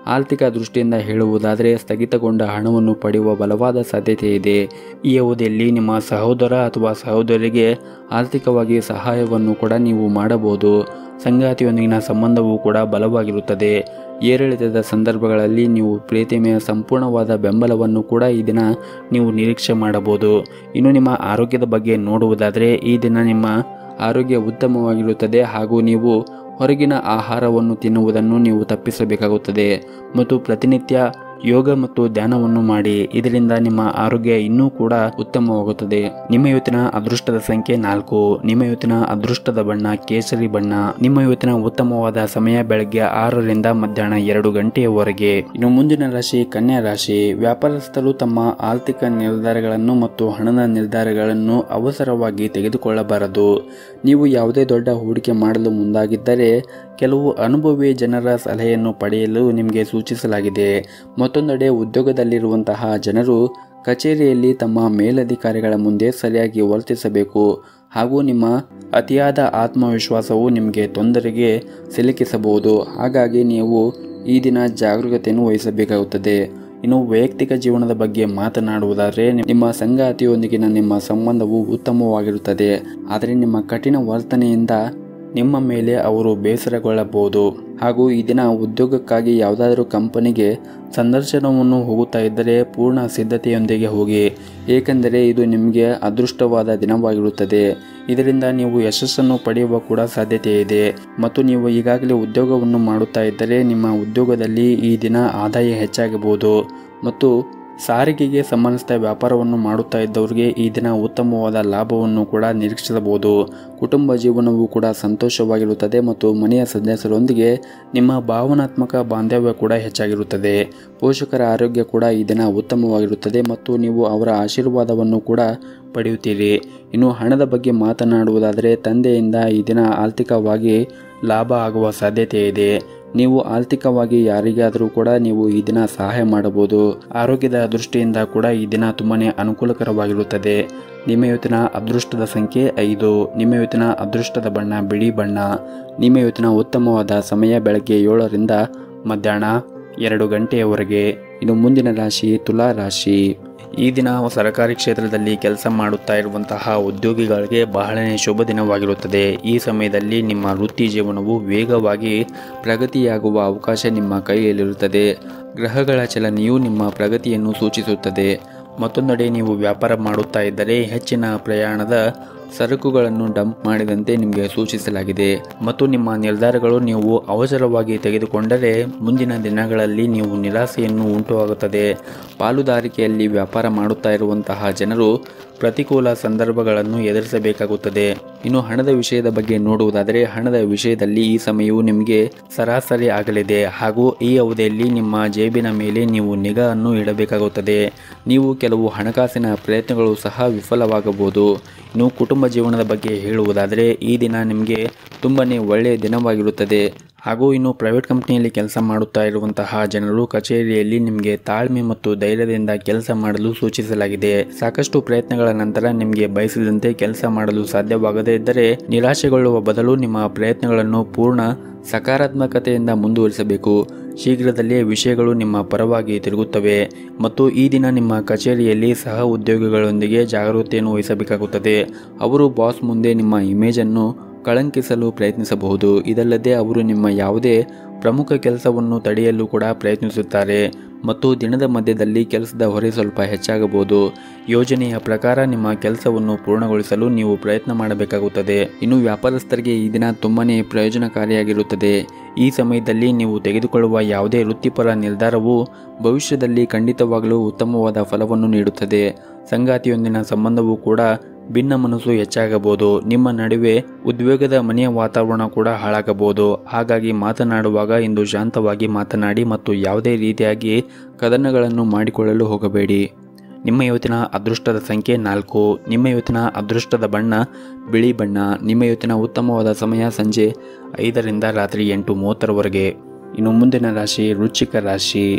ಆರ್ಥಿಕ ದೃಷ್ಟಿಯಿಂದ ಹೇಳುವುದಾದರೆ ಸ್ಥಗಿತಗೊಂಡ ಹಣವನ್ನು ಪಡೆಯುವ ಬಲವಾದ ಸಾಧ್ಯತೆ ಇದೆ. ಈ ಅವಧಿಯಲ್ಲಿ ನಿಮ್ಮ ಸಹೋದರ ಅಥವಾ ಸಹೋದರಿಗೆ ಆರ್ಥಿಕವಾಗಿ ಸಹಾಯವನ್ನು ಕೂಡ ನೀವು ಮಾಡಬಹುದು. ಸಂಗಾತಿಯೊಂದಿಗಿನ ಸಂಬಂಧವೂ ಕೂಡ ಬಲವಾಗಿರುತ್ತದೆ. ಏರಿಳಿತದ ಸಂದರ್ಭಗಳಲ್ಲಿ ನೀವು ಪ್ರೀತಿಮೆಯ ಸಂಪೂರ್ಣವಾದ ಬೆಂಬಲವನ್ನು ಕೂಡ ಈ ದಿನ ನೀವು ನಿರೀಕ್ಷೆ ಮಾಡಬಹುದು. ಇನ್ನು ನಿಮ್ಮ ಆರೋಗ್ಯದ ಬಗ್ಗೆ ನೋಡುವುದಾದರೆ ಈ ದಿನ ನಿಮ್ಮ ಆರೋಗ್ಯ ಉತ್ತಮವಾಗಿರುತ್ತದೆ ಹಾಗೂ ನೀವು ಹೊರಗಿನ ಆಹಾರವನ್ನು ತಿನ್ನುವುದನ್ನು ನೀವು ತಪ್ಪಿಸಬೇಕಾಗುತ್ತದೆ ಮತ್ತು ಪ್ರತಿನಿತ್ಯ ಯೋಗ ಮತ್ತು ಧ್ಯಾನವನ್ನು ಮಾಡಿ. ಇದರಿಂದ ನಿಮ್ಮ ಆರೋಗ್ಯ ಇನ್ನೂ ಕೂಡ ಉತ್ತಮವಾಗುತ್ತದೆ. ನಿಮ್ಮ ಇವತ್ತಿನ ಅದೃಷ್ಟದ ಸಂಖ್ಯೆ 4. ನಿಮ್ಮ ಇವತ್ತಿನ ಅದೃಷ್ಟದ ಬಣ್ಣ ಕೇಸರಿ ಬಣ್ಣ. ನಿಮ್ಮ ಇವತ್ತಿನ ಉತ್ತಮವಾದ ಸಮಯ ಬೆಳಗ್ಗೆ 6 ರಿಂದ ಮಧ್ಯಾಹ್ನ 2 ಗಂಟೆಯವರೆಗೆ. ಇನ್ನು ಮುಂದಿನ ರಾಶಿ ಕನ್ಯಾ ರಾಶಿ. ವ್ಯಾಪಾರಸ್ಥರು ತಮ್ಮ ಆರ್ಥಿಕ ನಿರ್ಧಾರಗಳನ್ನು ಮತ್ತು ಹಣದ ನಿರ್ಧಾರಗಳನ್ನು ಅವಸರವಾಗಿ ತೆಗೆದುಕೊಳ್ಳಬಾರದು. ನೀವು ಯಾವುದೇ ದೊಡ್ಡ ಹೂಡಿಕೆ ಮಾಡಲು ಮುಂದಾಗಿದ್ದರೆ ಕೆಲವು ಅನುಭವಿ ಜನರ ಸಲಹೆಯನ್ನು ಪಡೆಯಲು ನಿಮಗೆ ಸೂಚಿಸಲಾಗಿದೆ. ಮತ್ತೊಂದೆಡೆ ಉದ್ಯೋಗದಲ್ಲಿರುವಂತಹ ಜನರು ಕಚೇರಿಯಲ್ಲಿ ತಮ್ಮ ಮೇಲಧಿಕಾರಿಗಳ ಮುಂದೆ ಸರಿಯಾಗಿ ವರ್ತಿಸಬೇಕು ಹಾಗೂ ನಿಮ್ಮ ಅತಿಯಾದ ಆತ್ಮವಿಶ್ವಾಸವು ನಿಮಗೆ ತೊಂದರೆಗೆ ಸಿಲುಕಿಸಬಹುದು. ಹಾಗಾಗಿ ನೀವು ಈ ದಿನ ಜಾಗರೂಕತೆಯನ್ನು ವಹಿಸಬೇಕಾಗುತ್ತದೆ. ಇನ್ನು ವೈಯಕ್ತಿಕ ಜೀವನದ ಬಗ್ಗೆ ಮಾತನಾಡುವುದಾದರೆ ನಿಮ್ಮ ಸಂಗಾತಿಯೊಂದಿಗಿನ ನಿಮ್ಮ ಸಂಬಂಧವು ಉತ್ತಮವಾಗಿರುತ್ತದೆ. ಆದರೆ ನಿಮ್ಮ ಕಠಿಣ ವರ್ತನೆಯಿಂದ ನಿಮ್ಮ ಮೇಲೆ ಅವರು ಬೇಸರಗೊಳ್ಳಬಹುದು. ಹಾಗೂ ಈ ದಿನ ಉದ್ಯೋಗಕ್ಕಾಗಿ ಯಾವುದಾದರೂ ಕಂಪನಿಗೆ ಸಂದರ್ಶನವನ್ನು ಹೋಗುತ್ತಾ ಇದ್ದರೆ ಪೂರ್ಣ ಸಿದ್ಧತೆಯೊಂದಿಗೆ ಹೋಗಿ, ಏಕೆಂದರೆ ಇದು ನಿಮಗೆ ಅದೃಷ್ಟವಾದ ದಿನವಾಗಿರುತ್ತದೆ. ಇದರಿಂದ ನೀವು ಯಶಸ್ಸನ್ನು ಪಡೆಯುವ ಕೂಡ ಸಾಧ್ಯತೆ ಇದೆ. ಮತ್ತು ನೀವು ಈಗಾಗಲೇ ಉದ್ಯೋಗವನ್ನು ಮಾಡುತ್ತಾ ಇದ್ದರೆ ನಿಮ್ಮ ಉದ್ಯೋಗದಲ್ಲಿ ಈ ದಿನ ಆದಾಯ ಹೆಚ್ಚಾಗಬಹುದು. ಮತ್ತು ಸಾರಿಗೆಗೆ ಸಂಬಂಧಿಸಿದ ವ್ಯಾಪಾರವನ್ನು ಮಾಡುತ್ತಾ ಇದ್ದವರಿಗೆ ಈ ದಿನ ಉತ್ತಮವಾದ ಲಾಭವನ್ನು ಕೂಡ ನಿರೀಕ್ಷಿಸಬಹುದು. ಕುಟುಂಬ ಜೀವನವೂ ಕೂಡ ಸಂತೋಷವಾಗಿರುತ್ತದೆ ಮತ್ತು ಮನೆಯ ಸದಸ್ಯರೊಂದಿಗೆ ನಿಮ್ಮ ಭಾವನಾತ್ಮಕ ಬಾಂಧವ್ಯ ಕೂಡ ಹೆಚ್ಚಾಗಿರುತ್ತದೆ. ಪೋಷಕರ ಆರೋಗ್ಯ ಕೂಡ ಈ ದಿನ ಉತ್ತಮವಾಗಿರುತ್ತದೆ ಮತ್ತು ನೀವು ಅವರ ಆಶೀರ್ವಾದವನ್ನು ಕೂಡ ಪಡೆಯುತ್ತೀರಿ. ಇನ್ನು ಹಣದ ಬಗ್ಗೆ ಮಾತನಾಡುವುದಾದರೆ ತಂದೆಯಿಂದ ಈ ದಿನ ಆರ್ಥಿಕವಾಗಿ ಲಾಭ ಆಗುವ ಸಾಧ್ಯತೆ ಇದೆ. ನೀವು ಆರ್ಥಿಕವಾಗಿ ಯಾರಿಗಾದರೂ ಕೂಡ ನೀವು ಈ ದಿನ ಸಹಾಯ ಮಾಡಬಹುದು. ಆರೋಗ್ಯದ ದೃಷ್ಟಿಯಿಂದ ಕೂಡ ಈ ದಿನ ತುಂಬಾನೇ ಅನುಕೂಲಕರವಾಗಿರುತ್ತದೆ. ನಿಮ್ಮ ಇವತ್ತಿನ ಅದೃಷ್ಟದ ಸಂಖ್ಯೆ 5. ನಿಮ್ಮ ಇವತ್ತಿನ ಅದೃಷ್ಟದ ಬಣ್ಣ ಬಿಳಿ ಬಣ್ಣ. ನಿಮ್ಮ ಇವತ್ತಿನ ಉತ್ತಮವಾದ ಸಮಯ ಬೆಳಗ್ಗೆ 7 ರಿಂದ ಮಧ್ಯಾಹ್ನ 2 ಗಂಟೆಯವರೆಗೆ. ಇನ್ನು ಮುಂದಿನ ರಾಶಿ ತುಲಾ ರಾಶಿ. ಈ ದಿನ ಸರ್ಕಾರಿ ಕ್ಷೇತ್ರದಲ್ಲಿ ಕೆಲಸ ಮಾಡುತ್ತಾ ಇರುವಂತಹ ಉದ್ಯೋಗಿಗಳಿಗೆ ಬಹಳನೇ ಶುಭ ದಿನವಾಗಿರುತ್ತದೆ. ಈ ಸಮಯದಲ್ಲಿ ನಿಮ್ಮ ವೃತ್ತಿ ಜೀವನವು ವೇಗವಾಗಿ ಪ್ರಗತಿಯಾಗುವ ಅವಕಾಶ ನಿಮ್ಮ ಕೈಯಲ್ಲಿರುತ್ತದೆ. ಗ್ರಹಗಳ ಚಲನೆಯು ನಿಮ್ಮ ಪ್ರಗತಿಯನ್ನು ಸೂಚಿಸುತ್ತದೆ. ಮತ್ತೊಂದೆಡೆ ನೀವು ವ್ಯಾಪಾರ ಮಾಡುತ್ತಾ ಇದ್ದರೆ ಹೆಚ್ಚಿನ ಪ್ರಯಾಣದ ಸರಕುಗಳನ್ನು ಡಂಪ್ ಮಾಡಿದಂತೆ ನಿಮಗೆ ಸೂಚಿಸಲಾಗಿದೆ. ಮತ್ತು ನಿಮ್ಮ ನಿರ್ಧಾರಗಳು ನೀವು ಅವಸರವಾಗಿ ತೆಗೆದುಕೊಂಡರೆ ಮುಂದಿನ ದಿನಗಳಲ್ಲಿ ನೀವು ನಿರಾಸೆಯನ್ನು ಉಂಟುವಾಗುತ್ತದೆ. ಪಾಲುದಾರಿಕೆಯಲ್ಲಿ ವ್ಯಾಪಾರ ಮಾಡುತ್ತಾ ಇರುವಂತಹ ಜನರು ಪ್ರತಿಕೂಲ ಸಂದರ್ಭಗಳನ್ನು ಎದುರಿಸಬೇಕಾಗುತ್ತದೆ. ಇನ್ನು ಹಣದ ವಿಷಯದ ಬಗ್ಗೆ ನೋಡುವುದಾದರೆ ಹಣದ ವಿಷಯದಲ್ಲಿ ಈ ಸಮಯವು ನಿಮಗೆ ಸರಾಸರಿ ಆಗಲಿದೆ ಹಾಗೂ ಈ ಅವಧಿಯಲ್ಲಿ ನಿಮ್ಮ ಜೇಬಿನ ಮೇಲೆ ನೀವು ನಿಗಾವನ್ನು ಇಡಬೇಕಾಗುತ್ತದೆ. ನೀವು ಕೆಲವು ಹಣಕಾಸಿನ ಪ್ರಯತ್ನಗಳು ಸಹ ವಿಫಲವಾಗಬಹುದು. ಇನ್ನು ಕುಟುಂಬ ಜೀವನದ ಬಗ್ಗೆ ಹೇಳುವುದಾದರೆ ಈ ದಿನ ನಿಮಗೆ ತುಂಬನೇ ಒಳ್ಳೆಯ ದಿನವಾಗಿರುತ್ತದೆ. ಹಾಗೂ ಇನ್ನು ಪ್ರೈವೇಟ್ ಕಂಪ್ನಿಯಲ್ಲಿ ಕೆಲಸ ಮಾಡುತ್ತಾ ಇರುವಂತಹ ಜನರು ಕಚೇರಿಯಲ್ಲಿ ನಿಮಗೆ ತಾಳ್ಮೆ ಮತ್ತು ಧೈರ್ಯದಿಂದ ಕೆಲಸ ಮಾಡಲು ಸೂಚಿಸಲಾಗಿದೆ. ಸಾಕಷ್ಟು ಪ್ರಯತ್ನಗಳ ನಂತರ ನಿಮಗೆ ಬಯಸಿದಂತೆ ಕೆಲಸ ಮಾಡಲು ಸಾಧ್ಯವಾಗದೇ ಇದ್ದರೆ ನಿರಾಶೆಗೊಳ್ಳುವ ಬದಲು ನಿಮ್ಮ ಪ್ರಯತ್ನಗಳನ್ನು ಪೂರ್ಣ ಸಕಾರಾತ್ಮಕತೆಯಿಂದ ಮುಂದುವರಿಸಬೇಕು. ಶೀಘ್ರದಲ್ಲೇ ವಿಷಯಗಳು ನಿಮ್ಮ ಪರವಾಗಿ ತಿರುಗುತ್ತವೆ. ಮತ್ತು ಈ ದಿನ ನಿಮ್ಮ ಕಚೇರಿಯಲ್ಲಿ ಸಹ ಉದ್ಯೋಗಿಗಳೊಂದಿಗೆ ಜಾಗರೂಕತೆಯನ್ನು ವಹಿಸಬೇಕಾಗುತ್ತದೆ. ಅವರು ಬಾಸ್ ಮುಂದೆ ನಿಮ್ಮ ಇಮೇಜನ್ನು ಕಳಂಕಿಸಲು ಪ್ರಯತ್ನಿಸಬಹುದು. ಇದಲ್ಲದೆ ಅವರು ನಿಮ್ಮ ಯಾವುದೇ ಪ್ರಮುಖ ಕೆಲಸವನ್ನು ತಡೆಯಲು ಕೂಡ ಪ್ರಯತ್ನಿಸುತ್ತಾರೆ. ಮತ್ತು ದಿನದ ಮಧ್ಯದಲ್ಲಿ ಕೆಲಸದ ಹೊರೆ ಸ್ವಲ್ಪ ಹೆಚ್ಚಾಗಬಹುದು. ಯೋಜನೆಯ ಪ್ರಕಾರ ನಿಮ್ಮ ಕೆಲಸವನ್ನು ಪೂರ್ಣಗೊಳಿಸಲು ನೀವು ಪ್ರಯತ್ನ ಮಾಡಬೇಕಾಗುತ್ತದೆ. ಇನ್ನು ವ್ಯಾಪಾರಸ್ಥರಿಗೆ ಈ ದಿನ ತುಂಬಾನೇ ಪ್ರಯೋಜನಕಾರಿಯಾಗಿರುತ್ತದೆ. ಈ ಸಮಯದಲ್ಲಿ ನೀವು ತೆಗೆದುಕೊಳ್ಳುವ ಯಾವುದೇ ವೃತ್ತಿಪರ ನಿರ್ಧಾರವು ಭವಿಷ್ಯದಲ್ಲಿ ಖಂಡಿತವಾಗಲೂ ಉತ್ತಮವಾದ ಫಲವನ್ನು ನೀಡುತ್ತದೆ. ಸಂಗಾತಿಯೊಂದಿನ ಸಂಬಂಧವೂ ಕೂಡ ಭಿನ್ನ ಮನಸ್ಸು ಹೆಚ್ಚಾಗಬಹುದು. ನಿಮ್ಮ ನಡುವೆ ಉದ್ವೇಗದ ಮನೆಯ ವಾತಾವರಣ ಕೂಡ ಹಾಳಾಗಬಹುದು. ಹಾಗಾಗಿ ಮಾತನಾಡುವಾಗ ಇಂದು ಶಾಂತವಾಗಿ ಮಾತನಾಡಿ ಮತ್ತು ಯಾವುದೇ ರೀತಿಯಾಗಿ ಕದನಗಳನ್ನು ಮಾಡಿಕೊಳ್ಳಲು ಹೋಗಬೇಡಿ. ನಿಮ್ಮ ಇವತ್ತಿನ ಅದೃಷ್ಟದ ಸಂಖ್ಯೆ 4. ನಿಮ್ಮ ಇವತ್ತಿನ ಅದೃಷ್ಟದ ಬಣ್ಣ ಬಿಳಿ ಬಣ್ಣ. ನಿಮ್ಮ ಇವತ್ತಿನ ಉತ್ತಮವಾದ ಸಮಯ ಸಂಜೆ 5 ರಿಂದ ರಾತ್ರಿ 8:30 ವರೆಗೆ. ಇನ್ನು ಮುಂದಿನ ರಾಶಿ ವೃಶ್ಚಿಕ ರಾಶಿ.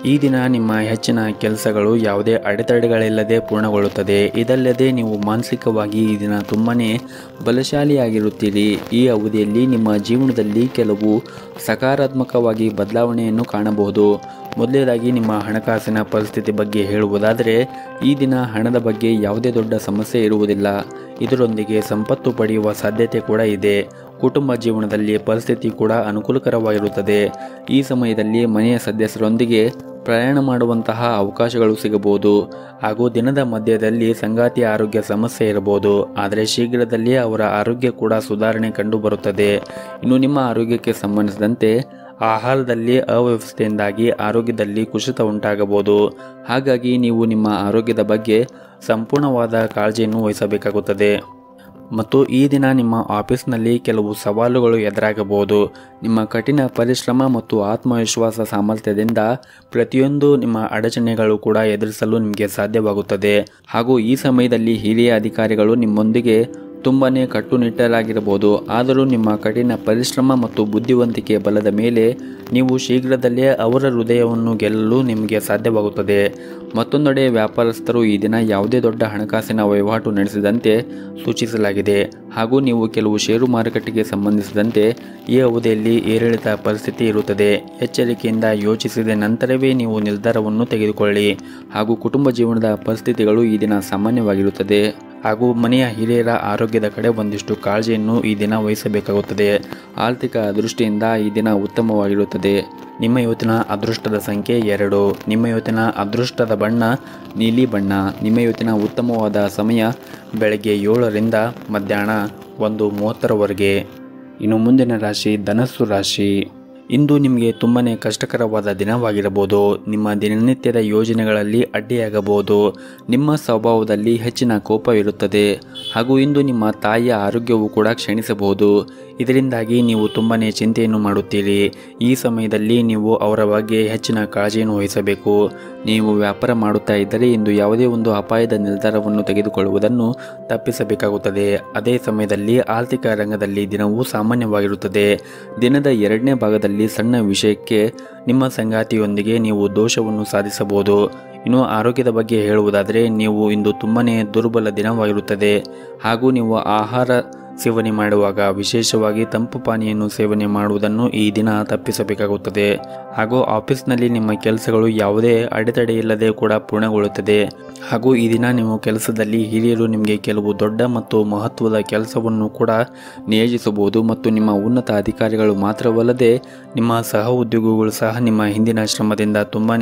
ಈ ದಿನ ನಿಮ್ಮ ಹೆಚ್ಚಿನ ಕೆಲಸಗಳು ಯಾವುದೇ ಅಡೆತಡೆಗಳಿಲ್ಲದೆ ಪೂರ್ಣಗೊಳ್ಳುತ್ತದೆ. ಇದಲ್ಲದೆ ನೀವು ಮಾನಸಿಕವಾಗಿ ಈ ದಿನ ತುಂಬಾ ಬಲಶಾಲಿಯಾಗಿರುತ್ತೀರಿ. ಈ ಅವಧಿಯಲ್ಲಿ ನಿಮ್ಮ ಜೀವನದಲ್ಲಿ ಕೆಲವು ಸಕಾರಾತ್ಮಕವಾಗಿ ಬದಲಾವಣೆಯನ್ನು ಕಾಣಬಹುದು. ಮೊದಲನೇದಾಗಿ ನಿಮ್ಮ ಹಣಕಾಸಿನ ಪರಿಸ್ಥಿತಿ ಬಗ್ಗೆ ಹೇಳುವುದಾದರೆ ಈ ದಿನ ಹಣದ ಬಗ್ಗೆ ಯಾವುದೇ ದೊಡ್ಡ ಸಮಸ್ಯೆ ಇರುವುದಿಲ್ಲ. ಇದರೊಂದಿಗೆ ಸಂಪತ್ತು ಪಡೆಯುವ ಸಾಧ್ಯತೆ ಕೂಡ ಇದೆ. ಕುಟುಂಬ ಜೀವನದಲ್ಲಿ ಪರಿಸ್ಥಿತಿ ಕೂಡ ಅನುಕೂಲಕರವಾಗಿರುತ್ತದೆ. ಈ ಸಮಯದಲ್ಲಿ ಮನೆಯ ಸದಸ್ಯರೊಂದಿಗೆ ಪ್ರಯಾಣ ಮಾಡುವಂತಹ ಅವಕಾಶಗಳು ಸಿಗಬಹುದು. ಹಾಗೂ ದಿನದ ಮಧ್ಯದಲ್ಲಿ ಸಂಗಾತಿಯ ಆರೋಗ್ಯ ಸಮಸ್ಯೆ ಇರಬಹುದು. ಆದರೆ ಶೀಘ್ರದಲ್ಲೇ ಅವರ ಆರೋಗ್ಯ ಕೂಡ ಸುಧಾರಣೆ ಕಂಡು ಬರುತ್ತದೆ. ಇನ್ನು ನಿಮ್ಮ ಆರೋಗ್ಯಕ್ಕೆ ಸಂಬಂಧಿಸಿದಂತೆ ಆಹಾರದಲ್ಲಿ ಅವ್ಯವಸ್ಥೆಯಿಂದಾಗಿ ಆರೋಗ್ಯದಲ್ಲಿ ಕುಸಿತ ಉಂಟಾಗಬಹುದು. ಹಾಗಾಗಿ ನೀವು ನಿಮ್ಮ ಆರೋಗ್ಯದ ಬಗ್ಗೆ ಸಂಪೂರ್ಣವಾದ ಕಾಳಜಿಯನ್ನು ವಹಿಸಬೇಕಾಗುತ್ತದೆ. ಮತ್ತು ಈ ದಿನ ನಿಮ್ಮ ಆಫೀಸ್ನಲ್ಲಿ ಕೆಲವು ಸವಾಲುಗಳು ಎದುರಾಗಬಹುದು. ನಿಮ್ಮ ಕಠಿಣ ಪರಿಶ್ರಮ ಮತ್ತು ಆತ್ಮವಿಶ್ವಾಸ ಸಾಮರ್ಥ್ಯದಿಂದ ಪ್ರತಿಯೊಂದು ನಿಮ್ಮ ಅಡಚಣೆಗಳು ಕೂಡ ಎದುರಿಸಲು ನಿಮಗೆ ಸಾಧ್ಯವಾಗುತ್ತದೆ. ಹಾಗೂ ಈ ಸಮಯದಲ್ಲಿ ಹಿರಿಯ ಅಧಿಕಾರಿಗಳು ನಿಮ್ಮೊಂದಿಗೆ ತುಂಬಾ ಕಟ್ಟುನಿಟ್ಟರಾಗಿರಬಹುದು. ಆದರೂ ನಿಮ್ಮ ಕಠಿಣ ಪರಿಶ್ರಮ ಮತ್ತು ಬುದ್ಧಿವಂತಿಕೆ ಬಲದ ಮೇಲೆ ನೀವು ಶೀಘ್ರದಲ್ಲೇ ಅವರ ಹೃದಯವನ್ನು ಗೆಲ್ಲಲು ನಿಮಗೆ ಸಾಧ್ಯವಾಗುತ್ತದೆ. ಮತ್ತೊಂದೆಡೆ ವ್ಯಾಪಾರಸ್ಥರು ಈ ದಿನ ಯಾವುದೇ ದೊಡ್ಡ ಹಣಕಾಸಿನ ವಹಿವಾಟು ನಡೆಸಿದಂತೆ ಸೂಚಿಸಲಾಗಿದೆ. ಹಾಗೂ ನೀವು ಕೆಲವು ಷೇರು ಮಾರುಕಟ್ಟೆಗೆ ಸಂಬಂಧಿಸಿದಂತೆ ಈ ಅವಧಿಯಲ್ಲಿ ಏರಿಳಿತ ಪರಿಸ್ಥಿತಿ ಇರುತ್ತದೆ. ಎಚ್ಚರಿಕೆಯಿಂದ ಯೋಚಿಸಿದ ನಂತರವೇ ನೀವು ನಿರ್ಧಾರವನ್ನು ತೆಗೆದುಕೊಳ್ಳಿ. ಹಾಗೂ ಕುಟುಂಬ ಜೀವನದ ಪರಿಸ್ಥಿತಿಗಳು ಈ ದಿನ ಸಾಮಾನ್ಯವಾಗಿರುತ್ತದೆ. ಹಾಗೂ ಮನೆಯ ಹಿರಿಯರ ಆರೋಗ್ಯದ ಕಡೆ ಒಂದಿಷ್ಟು ಕಾಳಜಿಯನ್ನು ಈ ದಿನ ವಹಿಸಬೇಕಾಗುತ್ತದೆ. ಆರ್ಥಿಕ ದೃಷ್ಟಿಯಿಂದ ಈ ದಿನ ಉತ್ತಮವಾಗಿರುತ್ತದೆ. ನಿಮ್ಮ ಇವತ್ತಿನ ಅದೃಷ್ಟದ ಸಂಖ್ಯೆ 2. ನಿಮ್ಮ ಇವತ್ತಿನ ಅದೃಷ್ಟದ ಬಣ್ಣ ನೀಲಿ ಬಣ್ಣ. ನಿಮ್ಮ ಇವತ್ತಿನ ಉತ್ತಮವಾದ ಸಮಯ ಬೆಳಗ್ಗೆ 7ರಿಂದ ಮಧ್ಯಾಹ್ನ 1:30ರವರೆಗೆ. ಇನ್ನು ಮುಂದಿನ ರಾಶಿ ಧನಸ್ಸು ರಾಶಿ. ಇಂದು ನಿಮಗೆ ತುಂಬಾ ಕಷ್ಟಕರವಾದ ದಿನವಾಗಿರಬಹುದು. ನಿಮ್ಮ ದಿನನಿತ್ಯದ ಯೋಜನೆಗಳಲ್ಲಿ ಅಡ್ಡಿಯಾಗಬಹುದು. ನಿಮ್ಮ ಸ್ವಭಾವದಲ್ಲಿ ಹೆಚ್ಚಿನ ಕೋಪವಿರುತ್ತದೆ. ಹಾಗೂ ಇಂದು ನಿಮ್ಮ ತಾಯಿಯ ಆರೋಗ್ಯವು ಕೂಡ ಕ್ಷೀಣಿಸಬಹುದು. ಇದರಿಂದಾಗಿ ನೀವು ತುಂಬಾ ಚಿಂತೆಯನ್ನು ಮಾಡುತ್ತೀರಿ. ಈ ಸಮಯದಲ್ಲಿ ನೀವು ಅವರ ಬಗ್ಗೆ ಹೆಚ್ಚಿನ ಕಾಳಜಿಯನ್ನು ವಹಿಸಬೇಕು. ನೀವು ವ್ಯಾಪಾರ ಮಾಡುತ್ತಾ ಇದ್ದರೆ ಇಂದು ಯಾವುದೇ ಒಂದು ಅಪಾಯದ ನಿರ್ಧಾರವನ್ನು ತೆಗೆದುಕೊಳ್ಳುವುದನ್ನು ತಪ್ಪಿಸಬೇಕಾಗುತ್ತದೆ. ಅದೇ ಸಮಯದಲ್ಲಿ ಆರ್ಥಿಕ ರಂಗದಲ್ಲಿ ದಿನವೂ ಸಾಮಾನ್ಯವಾಗಿರುತ್ತದೆ. ದಿನದ 2ನೇ ಭಾಗದಲ್ಲಿ ಸಣ್ಣ ವಿಷಯಕ್ಕೆ ನಿಮ್ಮ ಸಂಗಾತಿಯೊಂದಿಗೆ ನೀವು ದೋಷವನ್ನು ಸಾಧಿಸಬಹುದು. ಇನ್ನು ಆರೋಗ್ಯದ ಬಗ್ಗೆ ಹೇಳುವುದಾದರೆ ನೀವು ಇಂದು ತುಂಬಾ ದುರ್ಬಲ ದಿನವಾಗಿರುತ್ತದೆ. ಹಾಗೂ ನೀವು ಆಹಾರ ಸೇವನೆ ಮಾಡುವಾಗ ವಿಶೇಷವಾಗಿ ತಂಪು ಪಾನೀಯನ್ನು ಸೇವನೆ ಮಾಡುವುದನ್ನು ಈ ದಿನ ತಪ್ಪಿಸಬೇಕಾಗುತ್ತದೆ. ಹಾಗೂ ಆಫೀಸ್ನಲ್ಲಿ ನಿಮ್ಮ ಕೆಲಸಗಳು ಯಾವುದೇ ಅಡೆತಡೆಯಿಲ್ಲದೆ ಕೂಡ ಪೂರ್ಣಗೊಳ್ಳುತ್ತದೆ. ಹಾಗೂ ಈ ದಿನ ನೀವು ಕೆಲಸದಲ್ಲಿ ಹಿರಿಯರು ನಿಮಗೆ ಕೆಲವು ದೊಡ್ಡ ಮತ್ತು ಮಹತ್ವದ ಕೆಲಸವನ್ನು ಕೂಡ ನಿಯೋಜಿಸಬಹುದು. ಮತ್ತು ನಿಮ್ಮ ಉನ್ನತ ಅಧಿಕಾರಿಗಳು ಮಾತ್ರವಲ್ಲದೆ ನಿಮ್ಮ ಸಹ ಉದ್ಯೋಗಿಗಳು ಸಹ ನಿಮ್ಮ ಹಿಂದಿನ ಶ್ರಮದಿಂದ ತುಂಬಾ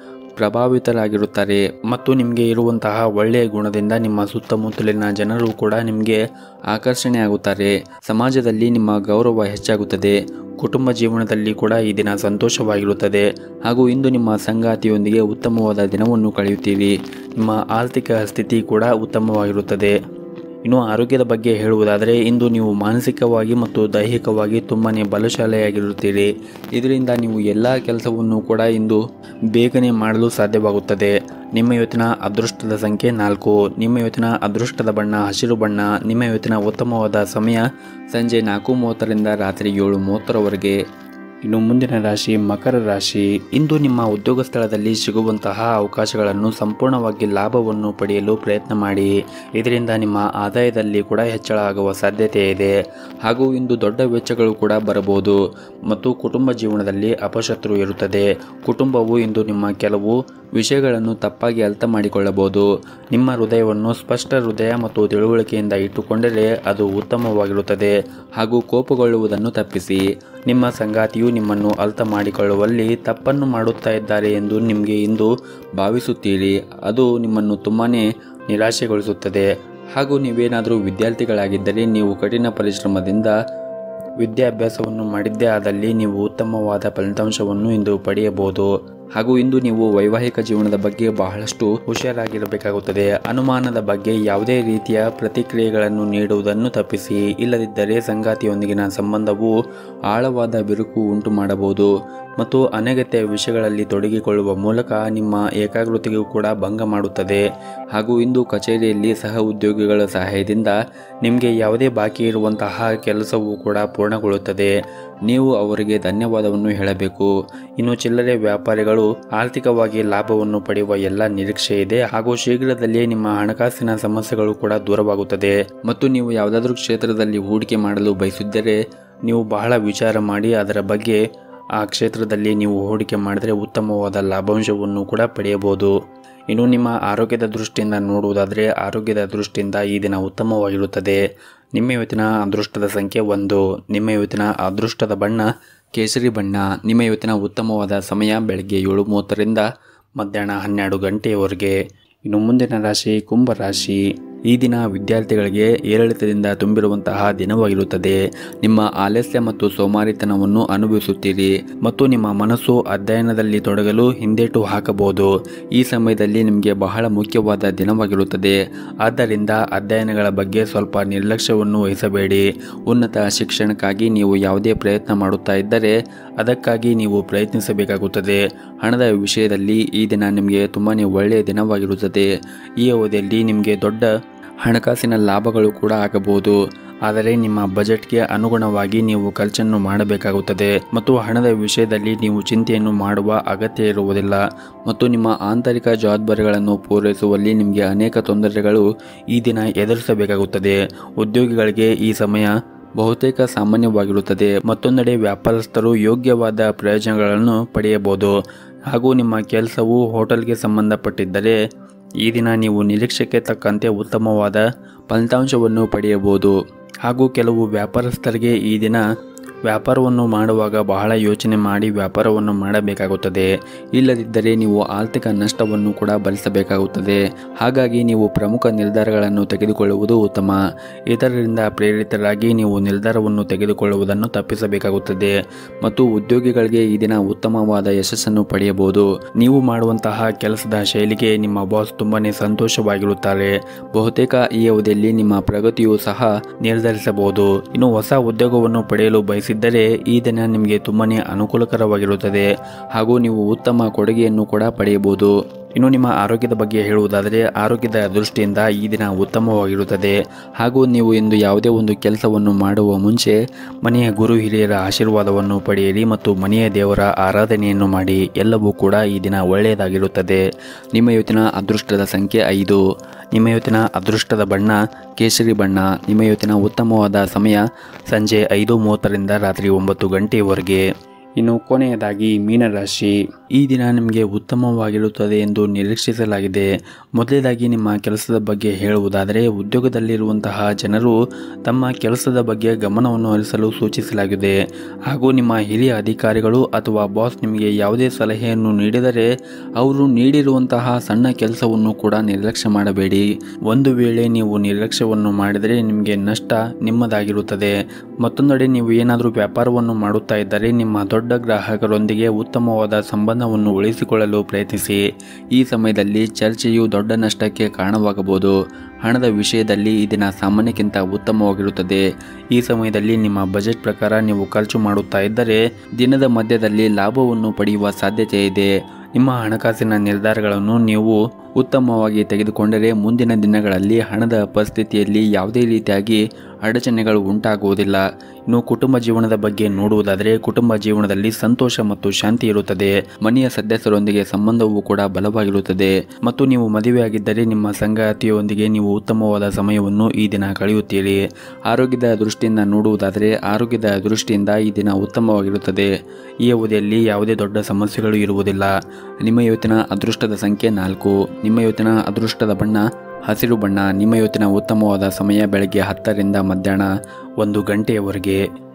ಪ್ರಭಾವಿತರಾಗಿರುತ್ತಾರೆ. ಮತ್ತು ನಿಮಗೆ ಇರುವಂತಹ ಒಳ್ಳೆಯ ಗುಣದಿಂದ ನಿಮ್ಮ ಸುತ್ತಮುತ್ತಲಿನ ಜನರು ಕೂಡ ನಿಮಗೆ ಆಕರ್ಷಣೆಯಾಗುತ್ತಾರೆ. ಸಮಾಜದಲ್ಲಿ ನಿಮ್ಮ ಗೌರವ ಹೆಚ್ಚಾಗುತ್ತದೆ. ಕುಟುಂಬ ಜೀವನದಲ್ಲಿ ಕೂಡ ಈ ದಿನ ಸಂತೋಷವಾಗಿರುತ್ತದೆ. ಹಾಗೂ ಇಂದು ನಿಮ್ಮ ಸಂಗಾತಿಯೊಂದಿಗೆ ಉತ್ತಮವಾದ ದಿನವನ್ನು ಕಳೆಯುತ್ತೀರಿ. ನಿಮ್ಮ ಆರ್ಥಿಕ ಸ್ಥಿತಿ ಕೂಡ ಉತ್ತಮವಾಗಿರುತ್ತದೆ. ಇನ್ನು ಆರೋಗ್ಯದ ಬಗ್ಗೆ ಹೇಳುವುದಾದರೆ ಇಂದು ನೀವು ಮಾನಸಿಕವಾಗಿ ಮತ್ತು ದೈಹಿಕವಾಗಿ ತುಂಬಾ ಬಲಶಾಲಿಯಾಗಿರುತ್ತೀರಿ. ಇದರಿಂದ ನೀವು ಎಲ್ಲ ಕೆಲಸವನ್ನು ಕೂಡ ಇಂದು ಬೇಗನೆ ಮಾಡಲು ಸಾಧ್ಯವಾಗುತ್ತದೆ. ನಿಮ್ಮ ಇವತ್ತಿನ ಅದೃಷ್ಟದ ಸಂಖ್ಯೆ 4. ನಿಮ್ಮ ಇವತ್ತಿನ ಅದೃಷ್ಟದ ಬಣ್ಣ ಹಸಿರು ಬಣ್ಣ. ನಿಮ್ಮ ಇವತ್ತಿನ ಉತ್ತಮವಾದ ಸಮಯ ಸಂಜೆ 4:30ರಿಂದ ರಾತ್ರಿ 7:30ರವರೆಗೆ. ಇನ್ನು ಮುಂದಿನ ರಾಶಿ ಮಕರ ರಾಶಿ. ಇಂದು ನಿಮ್ಮ ಉದ್ಯೋಗ ಸ್ಥಳದಲ್ಲಿ ಸಿಗುವಂತಹ ಅವಕಾಶಗಳನ್ನು ಸಂಪೂರ್ಣವಾಗಿ ಲಾಭವನ್ನು ಪಡೆಯಲು ಪ್ರಯತ್ನ ಮಾಡಿ. ಇದರಿಂದ ನಿಮ್ಮ ಆದಾಯದಲ್ಲಿ ಕೂಡ ಹೆಚ್ಚಳ ಆಗುವ ಸಾಧ್ಯತೆ ಇದೆ. ಹಾಗೂ ಇಂದು ದೊಡ್ಡ ವೆಚ್ಚಗಳು ಕೂಡ ಬರಬಹುದು. ಮತ್ತು ಕುಟುಂಬ ಜೀವನದಲ್ಲಿ ಅಪಶತ್ರು ಇರುತ್ತದೆ. ಕುಟುಂಬವು ಇಂದು ನಿಮ್ಮ ಕೆಲವು ವಿಷಯಗಳನ್ನು ತಪ್ಪಾಗಿ ಅರ್ಥ ಮಾಡಿಕೊಳ್ಳಬಹುದು. ನಿಮ್ಮ ಹೃದಯವನ್ನು ಸ್ಪಷ್ಟ ಹೃದಯ ಮತ್ತು ತಿಳುವಳಿಕೆಯಿಂದ ಇಟ್ಟುಕೊಂಡರೆ ಅದು ಉತ್ತಮವಾಗಿರುತ್ತದೆ. ಹಾಗೂ ಕೋಪಗೊಳ್ಳುವುದನ್ನು ತಪ್ಪಿಸಿ. ನಿಮ್ಮ ಸಂಗಾತಿಯು ನಿಮ್ಮನ್ನು ಅರ್ಥ ಮಾಡಿಕೊಳ್ಳುವಲ್ಲಿ ತಪ್ಪನ್ನು ಮಾಡುತ್ತಾ ಇದ್ದಾರೆ ಎಂದು ನಿಮಗೆ ಇಂದು ಭಾವಿಸುತ್ತೀರಿ. ಅದು ನಿಮ್ಮನ್ನು ತುಂಬಾ ನಿರಾಶೆಗೊಳಿಸುತ್ತದೆ. ಹಾಗೂ ನೀವೇನಾದರೂ ವಿದ್ಯಾರ್ಥಿಗಳಾಗಿದ್ದರೆ ನೀವು ಕಠಿಣ ಪರಿಶ್ರಮದಿಂದ ವಿದ್ಯಾಭ್ಯಾಸವನ್ನು ಮಾಡಿದ್ದೇ ಆದಲ್ಲಿ ನೀವು ಉತ್ತಮವಾದ ಫಲಿತಾಂಶವನ್ನು ಇಂದು ಪಡೆಯಬಹುದು. ಹಾಗೂ ಇಂದು ನೀವು ವೈವಾಹಿಕ ಜೀವನದ ಬಗ್ಗೆ ಬಹಳಷ್ಟು ಹುಷಾರಾಗಿರಬೇಕಾಗುತ್ತದೆ. ಅನುಮಾನದ ಬಗ್ಗೆ ಯಾವುದೇ ರೀತಿಯ ಪ್ರತಿಕ್ರಿಯೆಗಳನ್ನು ನೀಡುವುದನ್ನು ತಪ್ಪಿಸಿ. ಇಲ್ಲದಿದ್ದರೆ ಸಂಗಾತಿಯೊಂದಿಗಿನ ಸಂಬಂಧವು ಆಳವಾದ ಬಿರುಕು ಉಂಟು ಮಾಡಬಹುದು. ಮತ್ತು ಅನಗತ್ಯ ವಿಷಯಗಳಲ್ಲಿ ತೊಡಗಿಕೊಳ್ಳುವ ಮೂಲಕ ನಿಮ್ಮ ಏಕಾಗ್ರತೆಗೂ ಕೂಡ ಭಂಗ ಮಾಡುತ್ತದೆ. ಹಾಗೂ ಇಂದು ಕಚೇರಿಯಲ್ಲಿ ಸಹ ಉದ್ಯೋಗಿಗಳ ಸಹಾಯದಿಂದ ನಿಮಗೆ ಯಾವುದೇ ಬಾಕಿ ಇರುವಂತಹ ಕೆಲಸವೂ ಕೂಡ ಪೂರ್ಣಗೊಳ್ಳುತ್ತದೆ. ನೀವು ಅವರಿಗೆ ಧನ್ಯವಾದವನ್ನು ಹೇಳಬೇಕು. ಇನ್ನು ಚಿಲ್ಲರೆ ವ್ಯಾಪಾರಿಗಳು ದಿನಗಳು ಆರ್ಥಿಕವಾಗಿ ಲಾಭವನ್ನು ಪಡೆಯುವ ಎಲ್ಲ ನಿರೀಕ್ಷೆ ಇದೆ ಹಾಗೂ ಶೀಘ್ರದಲ್ಲೇ ನಿಮ್ಮ ಹಣಕಾಸಿನ ಸಮಸ್ಯೆಗಳು ಕೂಡ ದೂರವಾಗುತ್ತದೆ. ಮತ್ತು ನೀವು ಯಾವುದಾದ್ರೂ ಕ್ಷೇತ್ರದಲ್ಲಿ ಹೂಡಿಕೆ ಮಾಡಲು ಬಯಸಿದ್ದರೆ ನೀವು ಬಹಳ ವಿಚಾರ ಮಾಡಿ ಅದರ ಬಗ್ಗೆ ಆ ಕ್ಷೇತ್ರದಲ್ಲಿ ನೀವು ಹೂಡಿಕೆ ಮಾಡಿದರೆ ಉತ್ತಮವಾದ ಲಾಭಾಂಶವನ್ನು ಕೂಡ ಪಡೆಯಬಹುದು. ಇನ್ನು ನಿಮ್ಮ ಆರೋಗ್ಯದ ದೃಷ್ಟಿಯಿಂದ ನೋಡುವುದಾದರೆ ಆರೋಗ್ಯದ ದೃಷ್ಟಿಯಿಂದ ಈ ದಿನ ಉತ್ತಮವಾಗಿರುತ್ತದೆ. ನಿಮ್ಮ ಇವತ್ತಿನ ಅದೃಷ್ಟದ ಸಂಖ್ಯೆ 1. ನಿಮ್ಮ ಇವತ್ತಿನ ಅದೃಷ್ಟದ ಬಣ್ಣ ಕೇಸರಿ ಬಣ್ಣ. ನಿಮ್ಮ ಇವತ್ತಿನ ಉತ್ತಮವಾದ ಸಮಯ ಬೆಳಗ್ಗೆ 7:30ರಿಂದ ಮಧ್ಯಾಹ್ನ 12 ಗಂಟೆಯವರೆಗೆ. ಇನ್ನು ಮುಂದಿನ ರಾಶಿ ಕುಂಭ ರಾಶಿ. ಈ ದಿನ ವಿದ್ಯಾರ್ಥಿಗಳಿಗೆ ಏರಿಳಿತದಿಂದ ತುಂಬಿರುವಂತಹ ದಿನವಾಗಿರುತ್ತದೆ. ನಿಮ್ಮ ಆಲಸ್ಯ ಮತ್ತು ಸೋಮಾರಿತನವನ್ನು ಅನುಭವಿಸುತ್ತೀರಿ ಮತ್ತು ನಿಮ್ಮ ಮನಸ್ಸು ಅಧ್ಯಯನದಲ್ಲಿ ತೊಡಗಲು ಹಿಂದೇಟು ಹಾಕಬಹುದು. ಈ ಸಮಯದಲ್ಲಿ ನಿಮಗೆ ಬಹಳ ಮುಖ್ಯವಾದ ದಿನವಾಗಿರುತ್ತದೆ. ಆದ್ದರಿಂದ ಅಧ್ಯಯನಗಳ ಬಗ್ಗೆ ಸ್ವಲ್ಪ ನಿರ್ಲಕ್ಷ್ಯವನ್ನು ವಹಿಸಬೇಡಿ. ಉನ್ನತ ಶಿಕ್ಷಣಕ್ಕಾಗಿ ನೀವು ಯಾವುದೇ ಪ್ರಯತ್ನ ಮಾಡುತ್ತಾ ಇದ್ದರೆ ಅದಕ್ಕಾಗಿ ನೀವು ಪ್ರಯತ್ನಿಸಬೇಕಾಗುತ್ತದೆ. ಹಣದ ವಿಷಯದಲ್ಲಿ ಈ ದಿನ ನಿಮಗೆ ತುಂಬಾ ಒಳ್ಳೆಯ ದಿನವಾಗಿರುತ್ತದೆ. ಈ ಅವಧಿಯಲ್ಲಿ ನಿಮಗೆ ದೊಡ್ಡ ಹಣಕಾಸಿನ ಲಾಭಗಳು ಕೂಡ ಆಗಬಹುದು. ಆದರೆ ನಿಮ್ಮ ಬಜೆಟ್ಗೆ ಅನುಗುಣವಾಗಿ ನೀವು ಖರ್ಚನ್ನು ಮಾಡಬೇಕಾಗುತ್ತದೆ ಮತ್ತು ಹಣದ ವಿಷಯದಲ್ಲಿ ನೀವು ಚಿಂತೆಯನ್ನು ಮಾಡುವ ಅಗತ್ಯ ಇರುವುದಿಲ್ಲ ಮತ್ತು ನಿಮ್ಮ ಆಂತರಿಕ ಜವಾಬ್ದಾರಿಗಳನ್ನು ಪೂರೈಸುವಲ್ಲಿ ನಿಮಗೆ ಅನೇಕ ತೊಂದರೆಗಳು ಈ ದಿನ ಎದುರಿಸಬೇಕಾಗುತ್ತದೆ. ಉದ್ಯೋಗಿಗಳಿಗೆ ಈ ಸಮಯ ಬಹುತೇಕ ಸಾಮಾನ್ಯವಾಗಿರುತ್ತದೆ. ಮತ್ತೊಂದೆಡೆ ವ್ಯಾಪಾರಸ್ಥರು ಯೋಗ್ಯವಾದ ಪ್ರಯೋಜನಗಳನ್ನು ಪಡೆಯಬಹುದು ಹಾಗೂ ನಿಮ್ಮ ಕೆಲಸವು ಹೋಟೆಲ್ಗೆ ಸಂಬಂಧಪಟ್ಟಿದ್ದರೆ ಈ ದಿನ ನೀವು ನಿರೀಕ್ಷೆಗೆ ತಕ್ಕಂತೆ ಉತ್ತಮವಾದ ಫಲಿತಾಂಶವನ್ನು ಪಡೆಯಬಹುದು. ಹಾಗೂ ಕೆಲವು ವ್ಯಾಪಾರಸ್ಥರಿಗೆ ಈ ದಿನ ವ್ಯಾಪಾರವನ್ನು ಮಾಡುವಾಗ ಬಹಳ ಯೋಚನೆ ಮಾಡಿ ವ್ಯಾಪಾರವನ್ನು ಮಾಡಬೇಕಾಗುತ್ತದೆ. ಇಲ್ಲದಿದ್ದರೆ ನೀವು ಆರ್ಥಿಕ ನಷ್ಟವನ್ನು ಕೂಡ ಭರಿಸಬೇಕಾಗುತ್ತದೆ. ಹಾಗಾಗಿ ನೀವು ಪ್ರಮುಖ ನಿರ್ಧಾರಗಳನ್ನು ತೆಗೆದುಕೊಳ್ಳುವುದು ಉತ್ತಮ. ಇತರರಿಂದ ಪ್ರೇರಿತರಾಗಿ ನೀವು ನಿರ್ಧಾರವನ್ನು ತೆಗೆದುಕೊಳ್ಳುವುದನ್ನು ತಪ್ಪಿಸಬೇಕಾಗುತ್ತದೆ ಮತ್ತು ಉದ್ಯೋಗಿಗಳಿಗೆ ಈ ದಿನ ಉತ್ತಮವಾದ ಯಶಸ್ಸನ್ನು ಪಡೆಯಬಹುದು. ನೀವು ಮಾಡುವಂತಹ ಕೆಲಸದ ಶೈಲಿಗೆ ನಿಮ್ಮ ಬಾಸ್ ತುಂಬಾನೇ ಸಂತೋಷವಾಗಿರುತ್ತಾರೆ. ಬಹುತೇಕ ಈ ಅವಧಿಯಲ್ಲಿ ನಿಮ್ಮ ಪ್ರಗತಿಯು ಸಹ ನಿರ್ಧರಿಸಬಹುದು. ಇನ್ನು ಹೊಸ ಉದ್ಯೋಗವನ್ನು ಪಡೆಯಲು ಬಯಸಿದ್ದರೆ ಈ ದಿನ ನಿಮಗೆ ತುಂಬಾನೇ ಅನುಕೂಲಕರವಾಗಿರುತ್ತದೆ ಹಾಗೂ ನೀವು ಉತ್ತಮ ಕೊಡುಗೆಯನ್ನು ಕೂಡ ಪಡೆಯಬಹುದು. ಇನ್ನು ನಿಮ್ಮ ಆರೋಗ್ಯದ ಬಗ್ಗೆ ಹೇಳುವುದಾದರೆ ಆರೋಗ್ಯದ ದೃಷ್ಟಿಯಿಂದ ಈ ದಿನ ಉತ್ತಮವಾಗಿರುತ್ತದೆ ಹಾಗೂ ನೀವು ಇಂದು ಯಾವುದೇ ಒಂದು ಕೆಲಸವನ್ನು ಮಾಡುವ ಮುಂಚೆ ಮನೆಯ ಗುರು ಹಿರಿಯರ ಆಶೀರ್ವಾದವನ್ನು ಪಡೆಯಿರಿ ಮತ್ತು ಮನೆಯ ದೇವರ ಆರಾಧನೆಯನ್ನು ಮಾಡಿ. ಎಲ್ಲವೂ ಕೂಡ ಈ ದಿನ ಒಳ್ಳೆಯದಾಗಿರುತ್ತದೆ. ನಿಮ್ಮ ಇವತ್ತಿನ ಅದೃಷ್ಟದ ಸಂಖ್ಯೆ 5. ನಿಮ್ಮ ಇವತ್ತಿನ ಅದೃಷ್ಟದ ಬಣ್ಣ ಕೇಸರಿ ಬಣ್ಣ. ನಿಮ್ಮ ಇವತ್ತಿನ ಉತ್ತಮವಾದ ಸಮಯ ಸಂಜೆ 5:30ರಿಂದ ರಾತ್ರಿ 9 ಗಂಟೆಯವರೆಗೆ. ಇನ್ನು ಕೊನೆಯದಾಗಿ ಮೀನರಾಶಿ. ಈ ದಿನ ನಿಮಗೆ ಉತ್ತಮವಾಗಿರುತ್ತದೆ ಎಂದು ನಿರೀಕ್ಷಿಸಲಾಗಿದೆ. ಮೊದಲೇದಾಗಿ ನಿಮ್ಮ ಕೆಲಸದ ಬಗ್ಗೆ ಹೇಳುವುದಾದರೆ ಉದ್ಯೋಗದಲ್ಲಿರುವಂತಹ ಜನರು ತಮ್ಮ ಕೆಲಸದ ಬಗ್ಗೆ ಗಮನವನ್ನು ಹರಿಸಲು ಸೂಚಿಸಲಾಗಿದೆ ಹಾಗೂ ನಿಮ್ಮ ಹಿರಿಯ ಅಧಿಕಾರಿಗಳು ಅಥವಾ ಬಾಸ್ ನಿಮಗೆ ಯಾವುದೇ ಸಲಹೆಯನ್ನು ನೀಡಿದರೆ ಅವರು ನೀಡಿರುವಂತಹ ಸಣ್ಣ ಕೆಲಸವನ್ನು ಕೂಡ ನಿರ್ಲಕ್ಷ್ಯ ಮಾಡಬೇಡಿ. ಒಂದು ವೇಳೆ ನೀವು ನಿರ್ಲಕ್ಷ್ಯವನ್ನು ಮಾಡಿದರೆ ನಿಮಗೆ ನಷ್ಟ ನಿಮ್ಮದಾಗಿರುತ್ತದೆ. ಮತ್ತೊಂದೆಡೆ ನೀವು ಏನಾದರೂ ವ್ಯಾಪಾರವನ್ನು ಮಾಡುತ್ತಾ ಇದ್ದರೆ ನಿಮ್ಮ ದೊಡ್ಡ ಗ್ರಾಹಕರೊಂದಿಗೆ ಉತ್ತಮವಾದ ಸಂಬಂಧವನ್ನು ಉಳಿಸಿಕೊಳ್ಳಲು ಪ್ರಯತ್ನಿಸಿ. ಈ ಸಮಯದಲ್ಲಿ ಚರ್ಚೆಯು ದೊಡ್ಡ ನಷ್ಟಕ್ಕೆ ಕಾರಣವಾಗಬಹುದು. ಹಣದ ವಿಷಯದಲ್ಲಿ ಈ ದಿನ ಸಾಮಾನ್ಯಕ್ಕಿಂತ ಉತ್ತಮವಾಗಿರುತ್ತದೆ. ಈ ಸಮಯದಲ್ಲಿ ನಿಮ್ಮ ಬಜೆಟ್ ಪ್ರಕಾರ ನೀವು ಖರ್ಚು ಮಾಡುತ್ತಾ ಇದ್ದರೆ ದಿನದ ಮಧ್ಯದಲ್ಲಿ ಲಾಭವನ್ನು ಪಡೆಯುವ ಸಾಧ್ಯತೆ ಇದೆ. ನಿಮ್ಮ ಹಣಕಾಸಿನ ನಿರ್ಧಾರಗಳನ್ನು ನೀವು ಉತ್ತಮವಾಗಿ ತೆಗೆದುಕೊಂಡರೆ ಮುಂದಿನ ದಿನಗಳಲ್ಲಿ ಹಣದ ಪರಿಸ್ಥಿತಿಯಲ್ಲಿ ಯಾವುದೇ ರೀತಿಯಾಗಿ ಅಡಚಣೆಗಳು ಉಂಟಾಗುವುದಿಲ್ಲ. ಇನ್ನು ಕುಟುಂಬ ಜೀವನದ ಬಗ್ಗೆ ನೋಡುವುದಾದರೆ ಕುಟುಂಬ ಜೀವನದಲ್ಲಿ ಸಂತೋಷ ಮತ್ತು ಶಾಂತಿ ಇರುತ್ತದೆ. ಮನೆಯ ಸದಸ್ಯರೊಂದಿಗೆ ಸಂಬಂಧವೂ ಕೂಡ ಬಲವಾಗಿರುತ್ತದೆ ಮತ್ತು ನೀವು ಮದುವೆಯಾಗಿದ್ದರೆ ನಿಮ್ಮ ಸಂಗಾತಿಯೊಂದಿಗೆ ನೀವು ಉತ್ತಮವಾದ ಸಮಯವನ್ನು ಈ ದಿನ ಕಳೆಯುತ್ತೀರಿ. ಆರೋಗ್ಯದ ದೃಷ್ಟಿಯಿಂದ ನೋಡುವುದಾದರೆ ಆರೋಗ್ಯದ ದೃಷ್ಟಿಯಿಂದ ಈ ದಿನ ಉತ್ತಮವಾಗಿರುತ್ತದೆ. ಈ ಅವಧಿಯಲ್ಲಿ ಯಾವುದೇ ದೊಡ್ಡ ಸಮಸ್ಯೆಗಳು ಇರುವುದಿಲ್ಲ. ನಿಮ್ಮ ಇವತ್ತಿನ ಅದೃಷ್ಟದ ಸಂಖ್ಯೆ 4. ನಿಮ್ಮ ಇವತ್ತಿನ ಅದೃಷ್ಟದ ಬಣ್ಣ ಹಸಿರು ಬಣ್ಣ. ನಿಮ್ಮ ಇವತ್ತಿನ ಉತ್ತಮವಾದ ಸಮಯ ಬೆಳಗ್ಗೆ 10ರಿಂದ ಮಧ್ಯಾಹ್ನ 1 ಗಂಟೆಯವರೆಗೆ.